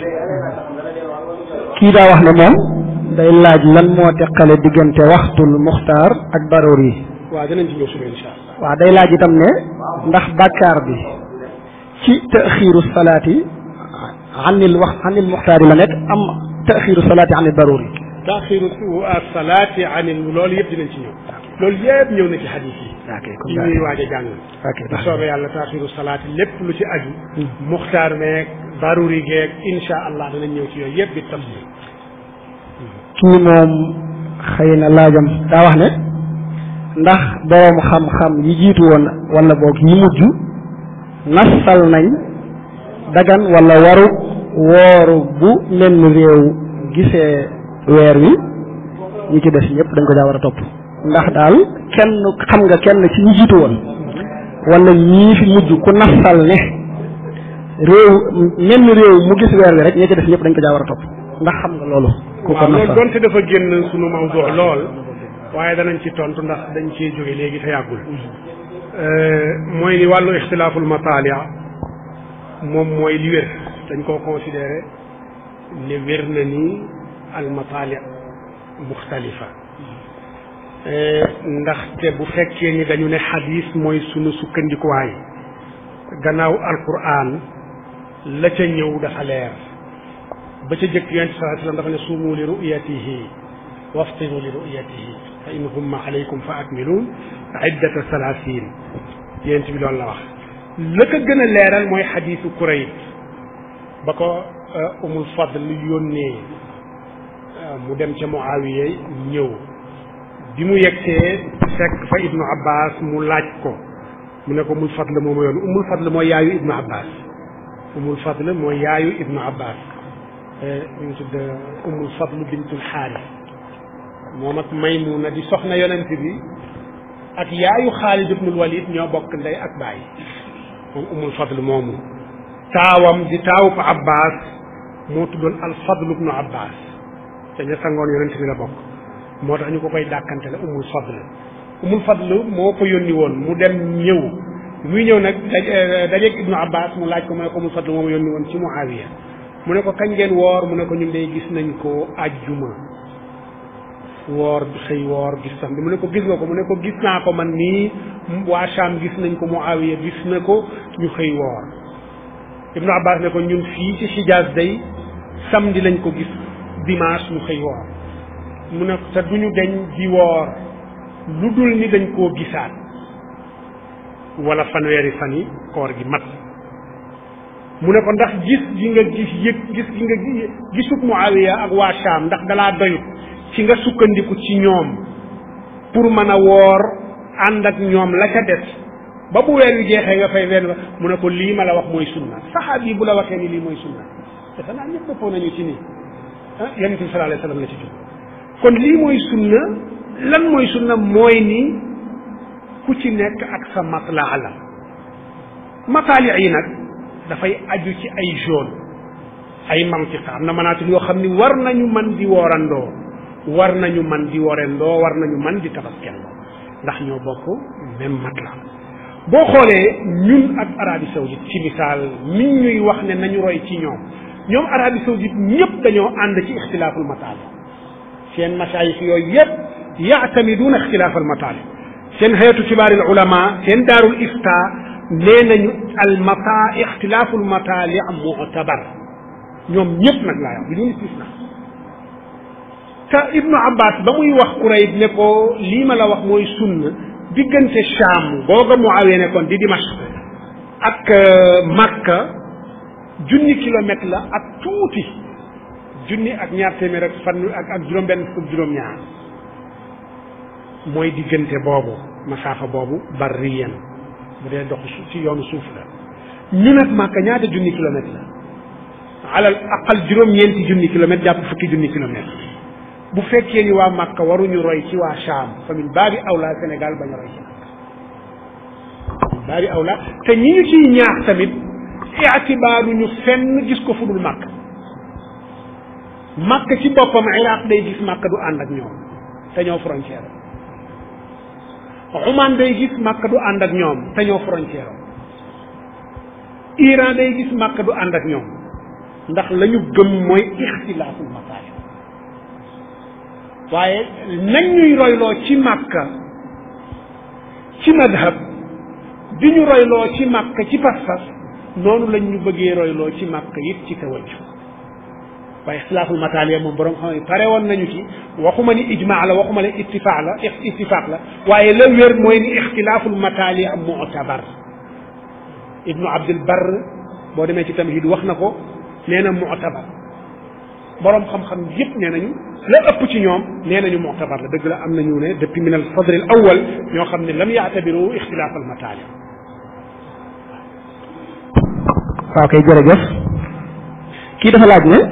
kii daa wax ne moom day laaj lan moo teqale diggante waxtul muxtaar ak daruri yi waaw dinañ ci ñëw suba insha allah waaw day laaj itam ne ndax bàkkaar bi ci taxiiru salaati anil wax anil muxtaar yi la nekk am taxiiru salaati anil daruri taxiiru salaati anil loolu yëpp dinañ ci ñëw loolu yëpp ñëw na ci xadiis yi yi ñuy waaj a jàng bu soobee yàlla taxiiru salaati lépp lu ci aju muxtaar meeg daruri geeg insha allah danañ ñëw ci yooyu yëpp bi tafsir kii moom xëy na laajam daa wax ne ndax boroom xam-xam yi jiitu woon wala boog yi mujj nassal nañ dagan wala waru wooru bu menn réew gisee weer wi ñi ci des ñëpp dañ ko daa war a topp ndax daal kenn xam nga kenn ci ñi jiitu woon wala ñii fi mujj ku nassal ne réew menn réew mu gis weer wi rek ñi ci des ñëpp dañ ko daa war a topp ndax xam nga loolu waaw loolu donte dafa génn sunu mawdu lool waaye danañ ci tontu ndax dañ cee jóge léegi te yàggul mooy ni wàllu ixtilaaful mataalia moom mooy li wér dañ koo considéré ne wér na ni al mataalia muxtalifa ndaxte bu fekkee ni dañu ne xadis mooy sunu sukkandikuwaay gannaaw alquran la ca ñëw dafa leer ba ca jëkk yonent sallallahu alayhi wasallam dafa ne suumu li ru'yatihi waftiru li ru'yatihi fa in humma alaykum fa akmilu iddata salaasin yonent bi loolu la wax la ko gën a leeral mooy xadiisu Kurayb ba ko umul fadl yónnee mu dem ca Muawiya ñëw bi mu yegsee fekk fa ibnu Abbas mu laaj ko mu ne ko umul fadl moo ma yoon umul fadl mooy yaayu ibnu Abbas umul fadl mooy yaayu ibnu Abbas ñu ngi tudd Ummul Fadl bintul Xaaris moom ak Maymuna di soxna yonent bi ak yaayu Xaalid ibnul Walid ñoo bokk ndey ak baay moom Ummul Fadl moomu taawam di taawub Abbas moo tuddoon al Fadl ibnu Abbas te ña sangoon yonent bi la bokk moo tax ñu ko koy dàkkante la Ummul Fadl Ummul Fadl moo ko yónni woon mu dem ñëw muy ñëw nag dajeeg ibnu Abbas mu laaj ko mu ne ko Ummul Fadl moo ma yónni woon ci Muawiya mu ne ko kañ ngeen woor mu ne ko ñun day gis nañ ko àjjuma woor xëy woor gis sax bi mu ne ko gis nga ko mu ne ko gis naa ko man nii waa Sham gis nañ ko Muawiya gis na ko ñu xëy woor Ibnu Abbas ne ko ñun fii ci Hijaz day samedi lañ ko gis dimanche ñu xëy woor mu ne ko te duñu deñ di woor lu dul ni dañ koo gisaat wala fanweeri fan yi koor gi mat mu ne ko ndax gis gi nga gis yëg gis gi nga gisuk Muawiya ak waa Sham ndax dalaa doyut ci nga sukkandiku ci ñoom pour mën a woor ànd ak ñoom la ca des ba bu weer wi jeexee nga fay wenn mu ne ko lii ma la wax mooy sunna saxaab yi bu la waxee ni lii mooy sunna defe naa ñëpp dëppoo nañu ci nii ah yonent bi sallallahu alayhi wasallam la ci jóg kon lii mooy sunna lan mooy sunna mooy ni ku ci nekk ak sa matlaa la mataali yi nag dafay aju ci ay zone ay mantiqa am na manaatik yoo xam ni war nañu man di woorandoo war nañu man di worendoo war nañu man di tabaskendoo ndax ñoo bokk même matla boo xoolee ñun ak Arabie Saoudite ci misaal mi ñuy wax ne nañu roy ci ñoom ñoom Arabie Saoudite ñëpp dañoo ànd ci ixtilaaful mataali seen masaayix yooyu yëpp yaatamiduuna ixtilaafal mataali seen hayatu kibaaril ulama seen daarul ifta nee nañu al mata ixtilaafu al matali mu'tabar ñoom ñëpp nag laa wax bi ñu istisna te ibnu abbas ba muy wax Kurayb ne ko lii ma la wax mooy sunna diggante Sham googa Muawiya nekkoon di Dimashq ak Makka junni kilomètre la ak tuuti junni ak ñaar téeméer ak fan ak ak juróom-benn fukk juróom-ñaar mooy diggante boobu masaafa boobu barriyan bu dee dox ci yoonu suuf la ñu nag Makka ñaata junni kilomètre la alal aqal juróom-ñeenti junni kilomètre jàpp fukki junni kilomètre bu fekkee ni waa Makka waruñu roy ci waa Sham famille baabi awla Sénégal bañ a roy ci Makka baabi awla te ñi ñu ciy ñaax tamit i'tibaaruñu fenn gis ko fudul Makka Makka ci boppam Iraq day gis Makka du ànd ak ñoom te ñoo frontière Oman day gis Makka du ànd ak ñoom te ñoo frontière Iran day gis Makka du ànd ak ñoom ndax la ñu gëm mooy ixtilaaful masaayil waaye nañ ñuy royloo ci Makka ci madhab di ñu royloo ci Makka ci pas-pas noonu lañ ñu bëggee royloo ci Makka it ci tawajjuh waaye ixtilaaful mataaliya moom borom xam ne pare woon nañu ci waxuma ni ijmaa la waxuma la ittifaq la ittifaq la waaye la wér mooy ni ixtilaaful mataaliya mu'tabar ibnu abdul barr boo demee ci tamhid wax na ko nee na mu'tabar borom xam-xam yëpp nee nañu la ëpp ci ñoom nee nañu mu'tabar la dëgg la am nañu ne depuis min al sadr al awwal ñoo xam ne lam yaatabiru ixtilaafal mataaliya. waaw kay jërëjëf kii dafa laaj ne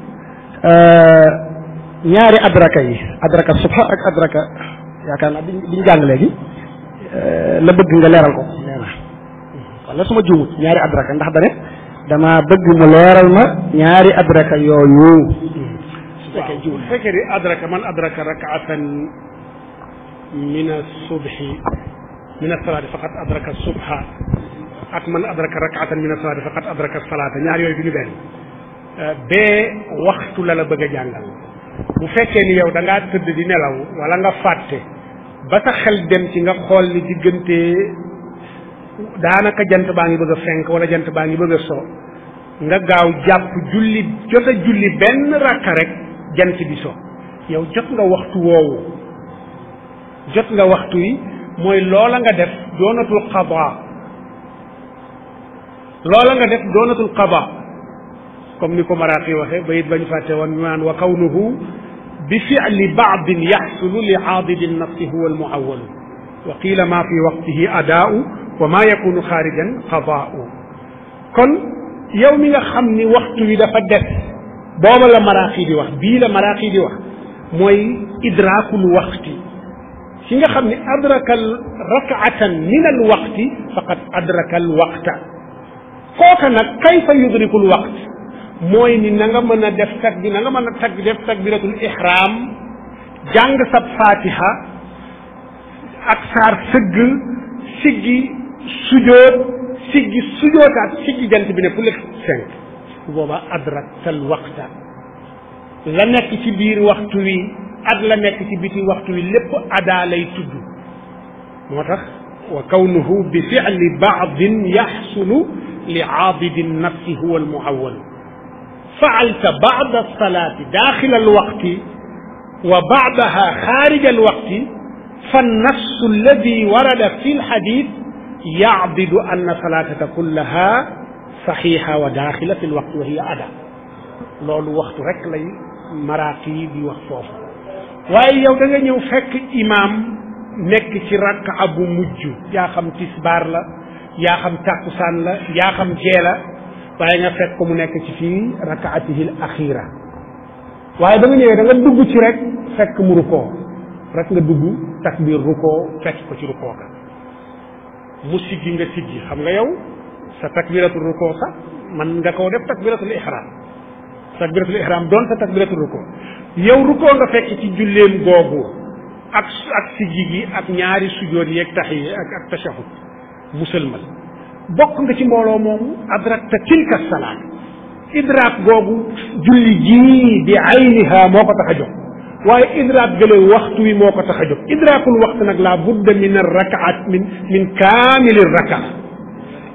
ñaari adraka yi adraka subha ak adraka yaakaar naa biñ biñ jàng léegi la bëgg nga leeral ko nee na wala su ma juumut ñaari adraka ndax dane dama bëgg mu leeral ma ñaari adraka yooyu su fekkee bu fekkee ni adraka man adraka rakaatan min as-subhi min as-salaati faqat adraka subha ak man adraka rakaatan min as-salaati faqat adraka as-salaata ñaar yooyu du ñu benn bee waxtu la la bëgg a jàngal bu fekkee ni yow da ngaa tëdd di nelaw wala nga fàtte ba sa xel dem ci nga xool ni diggante daanaka jant baa ngi bëgg a fenk wala jant baa ngi bëgg a so nga gaaw jàpp julli jot a julli benn rakka rek jant bi so yow jot nga waxtu woowu jot nga waxtu yi mooy loola nga def doonatul qada loola nga def doonatul qada comme ni ko Maraqi waxee bayit bañ fàtte woon ñu naan wa kawnuhu bi fi'li ba'din yaxsulu li aadidi nafsi huwa al muawwalu wa qiila ma fi waqtihi adaa'u wa ma yakunu xaarijan qadaa'u kon yow mi nga xam ni waxtu wi dafa des booba la Maraqi di wax bii la Maraqi di wax mooy idraakul waqti ki nga xam ni adraka rak'atan min al waqti faqad adraka al waqta kooka nag kayfa yudrikul waqt mooy ni na nga mën a def tag bi na nga mën a tag def takbiratul ihram jàng sab fatiha ak saar sëgg siggi sujoot siggi sujootaat siggi jant bi ne pour le cinq bu boobaa adraktal waqta la nekk ci biir waxtu wi ak la nekk ci biti waxtu wi lépp adaa lay tudd moo tax wa kawnuhu bi fi'li ba'din yaxsulu li aadidi nafsi huwa al muawwal فعلت بعد الصلاة داخل الوقت وبعدها خارج الوقت فالنص الذي ورد في الحديث يعضد أن صلاتك كلها صحيحة وداخلة في الوقت وهي أداء loolu waxtu rek lay Maraqi di wax foofu waaye yow da nga ñëw fekk imaam nekk ci rakka bu mujj yaa xam tisbaar la yaa xam takkusaan la yaa xam gee la waaye nga fekk ko mu nekk ci fii rakaatihi al axira waaye da nga ñëwee da nga dugg ci rek fekk mu rukoo rek nga dugg takbir rukoo fekk ko ci rukoo ka mu siggi nga siggi xam nga yow sa takbiratul rukoo sax man nga koo def takbiratul ihram takbiratul ihram doon sa takbiratul rukoo yow rukoo nga fekk ci julleem googu ak ak siggi gi ak ñaari sujood yi ak taxiya ak ak tashahud musalmal bokk nga ci mbooloo moomu adrakta tilka salaat idraak googu julli jii bi ayniha moo ko tax a jóg waaye idraak gële waxtu wi moo ko tax a jóg idraakul waxtu nag la budda min ar rakaat min min kaamili rakaa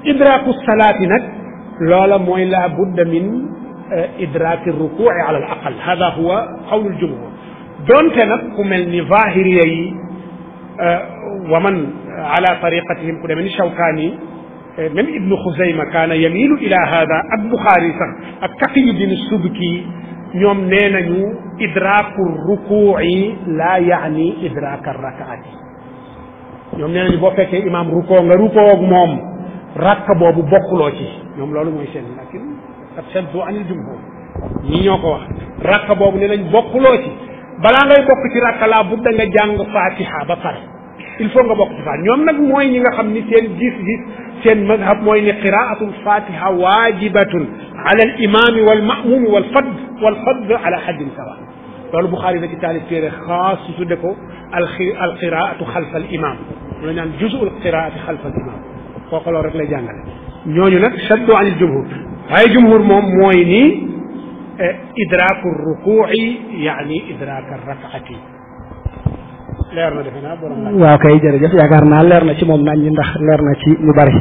idraku salaati nag loola mooy la budda min idraki rukuuci ala al aqal hada huwa qawlu ljumhur donte nag ku mel ni zahiriya yi wa man ala tariqatihim ku demee ni Shawkaani même Ibnu Xuzayma kaana yamilu ila hada ak Buxaari sax ak Taqiyuddin Subki ñoom nee nañu idraku rukuuci la yaani idraka rakaati ñoom nee nañu boo fekkee imaam rukoo nga rukoo ak moom rakk boobu bokkuloo ci ñoom loolu mooy seen lakin qad shaddu anil jumhur ñii ñoo ko wax rakk boobu nee nañ bokkuloo ci balaa ngay bokk ci rakk laa budda nga jàng fatiha ba pare il faut nga bokk ci fatiha ñoom nag mooy ñi nga xam ni seen gis-gis seen madhab mooy ni qiraatul fatiha waajibatun ala al imami wal ma'mumi wal fard wal fard ala haddin sawa loolu Buxaari da ci taalif téere xaas su tudde ko al al qiraatu xalfa al imam mu la ñaan juzul qiraati xalfa al imam kooku loolu rek lay jàngale ñooñu nag shaddu anil jumhur waaye jumhur moom mooy ni idraku rukuuci yaani idraka rakaati leer na defe naa borom laaj waaw kay jërëjëf yaakaar naa leer na ci moom nañ ñi ndax leer na ci ñu bari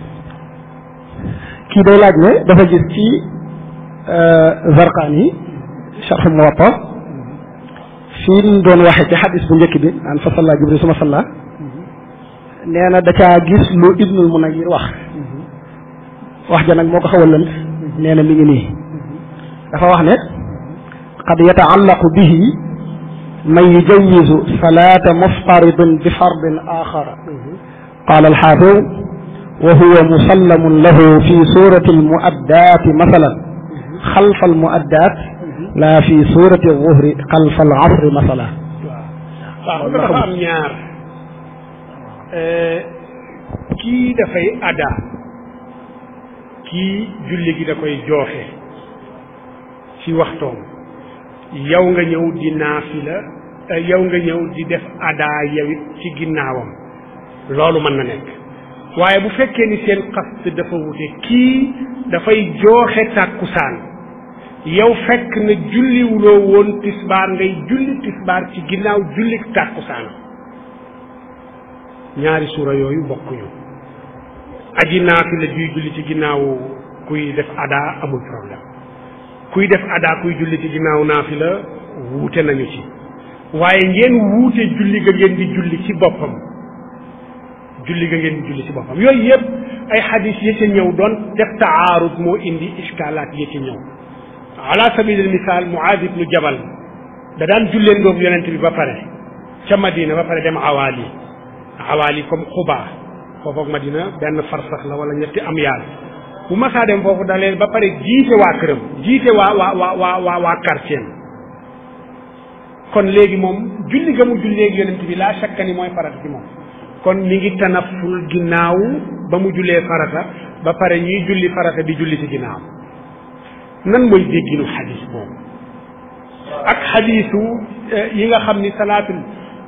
kii day laaj ne dafa gis ci Zarqaani sharh Muwatta fii ñu doon waxe ci xadis bu njëkk bi an fa salla Jibril suma salla nee na da caa gis lu Ibnul Munayyir wax wax ja nag moo ko xaw a lënt nee na mi ngi nii dafa wax ne qad yataallaqu bihi man yujawizu salata muftaridin bi fardin axara qala alxaafid wa huwa musallamun lahu fi surati almuaddaat masalan xalfa almuaddaat la fi surati alzuhri xalfa alasri masalan waaw dafa am ñaar kii dafay ada kii julli gi da koy jooxe ci waxtoom yow nga ñëw di naafila yow nga ñëw di def adaa yawit ci ginnaawam loolu mën na nekk waaye bu fekkee ni seen qasd dafa wute kii dafay jooxe tàkkusaan yow fekk na julliwuloo woon tisbaar ngay julli tisbaar ci ginnaaw julli tàkkusaan ñaari suura yooyu bokkuñu aji naafila juy julli ci ginnaaw kuy def adaa amul problème kuy def adaa kuy julli ci ginnaaw naafila wuute nañu ci waaye ngeen wuute julli ga ngeen di julli ci boppam julli ga ngeen di julli ci boppam yooyu yëpp ay xadis yi ca ñëw doon def taarud moo indi iskalaat yi ca ñëw ala sabilil misaal Muaaz ibnu Jabal da daan julleen ngoog yonent bi ba pare ca Madina ba pare dem awaali awaali comme Quba foofu ak Madina benn farsax la wala ñetti am yaal bu masaa dem foofu da leen ba pare jiite waa këram jiite waa waa waa waa waa waa quartier kon léegi moom julli ga mu julleeg yonent bi laa shakka ni mooy farata ci moom kon mi ngi tanaful ginnaaw ba mu jullee farata ba pare ñuy julli farata di julli ci ginnaaw nan mooy dégginu xadis boobu ak xadisu yi nga xam ni salaatul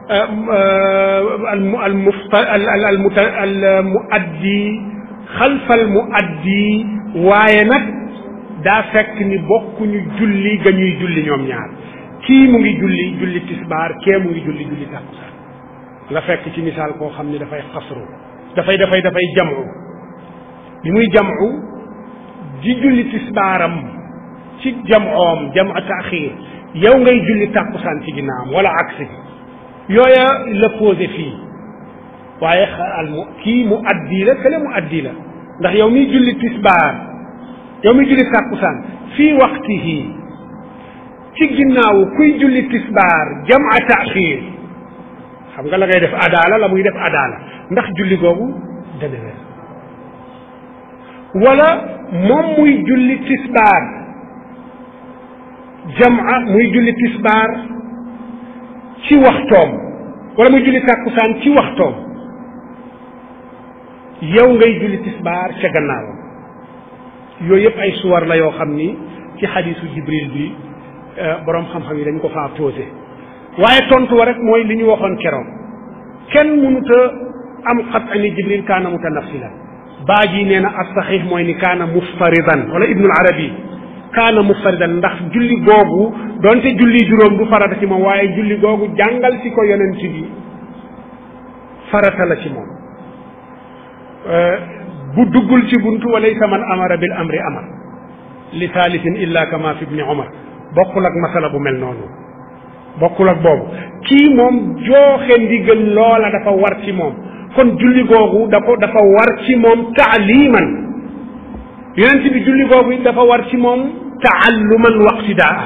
al al mufta al al al muta al muaddi xalfal muaddi waaye nag daa fekk ni bokkuñu julli ga ñuy julli ñoom ñaar kii mu ngi julli julli tisbaar kee mu ngi julli julli tàkkusaan nga fekk ci misaal koo xam ni dafay xasru dafay dafay dafay jamu bi muy jamu di julli tisbaaram ci jamoom jamu taaxir yow ngay julli tàkkusaan ci ginnaawam wala aksi yooya la posé fii waaye al mu kii mu addi la kële mu addi la ndax yow miy julli tisbaar yow miy julli tàkkusaan fii waxtihi ci ginnaaw kuy julli tisbaar jamaa taaxir xam nga la ngay def adaala la muy def adaala ndax julli googu dana wér wala moom muy julli tisbaar jamaa muy julli tisbaar ci waxtoom wala muy julli tàkkusaan ci waxtoom yow ngay julli tisbaar ca gannaawam yooyu yëpp ay suwar la yoo xam ni ci xadiisu Jibril bi boroom xam-xam yi dañ ko faa posé waaye tontu wa rek mooy li ñu waxoon keroog kenn mënut a am xat ni Jibril kaana mutanaffilan baa ji nee na as-saxiix mooy ni kaana muftaridan wala Ibnul Arabi kaana muftaridan ndax julli googu doonte julli juróom du farata ci moom waaye julli googu jàngal ci ko yonent bi farata la ci moom bu duggul ci buntu walaysa man amara bil amri amar li thalithin illa kama fi ibni omar bokkul ak masala bu mel noonu bokkul ak boobu kii moom jooxe ndigal loola dafa war ci moom kon julli googu dafa dafa war ci moom taaliman yonent bi julli googu it dafa war ci moom taalluman waqtidaa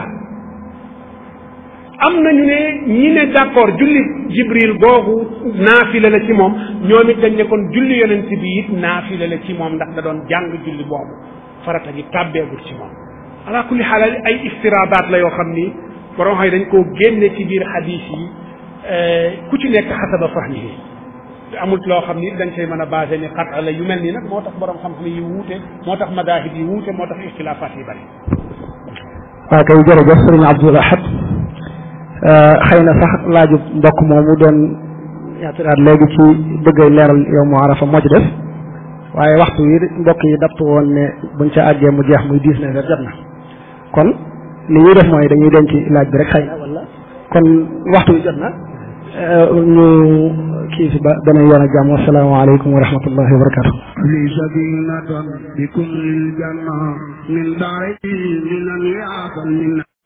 am nañu ne ñi ne d'accord julli jibril googu naafila la ci moom ñoom it dañ ne kon julli yonent bi it naafila la ci moom ndax da doon jàng julli boobu farata gi tàbbeegul ci moom ala kulli xaal ay istiraadaat la yoo xam ni borom xay dañ koo génne ci biir xadiis yi ku ci nekk xasaba fahmihi amul loo xam ni dañ koy mën a basé ni xat la yu mel nii nag moo tax borom xam-xam yi wuute moo tax madaahib yi wuute moo tax ixtilaafaat yi bari. waaw kay jërëjëf sëriñ Abdul Ahad xëy na sax laaju mbokk moomu doon ñaatiraat léegi ci bëgg leeral yow mu arafa moo ci def waaye waxtu wi mbokk yi daptu woon ne buñ ca àggee mu jeex muy dix-neuf heures jot na kon li ñuy def mooy dañuy denc laaj bi rek xëy na wala kon waxtu wi jot na ñu kii fi ba beneen yoon ak jàmm wasalaamaaleykum wa rahmatullahi wa barakatu li sadinatan bi kulli janna min daari minan yaasal min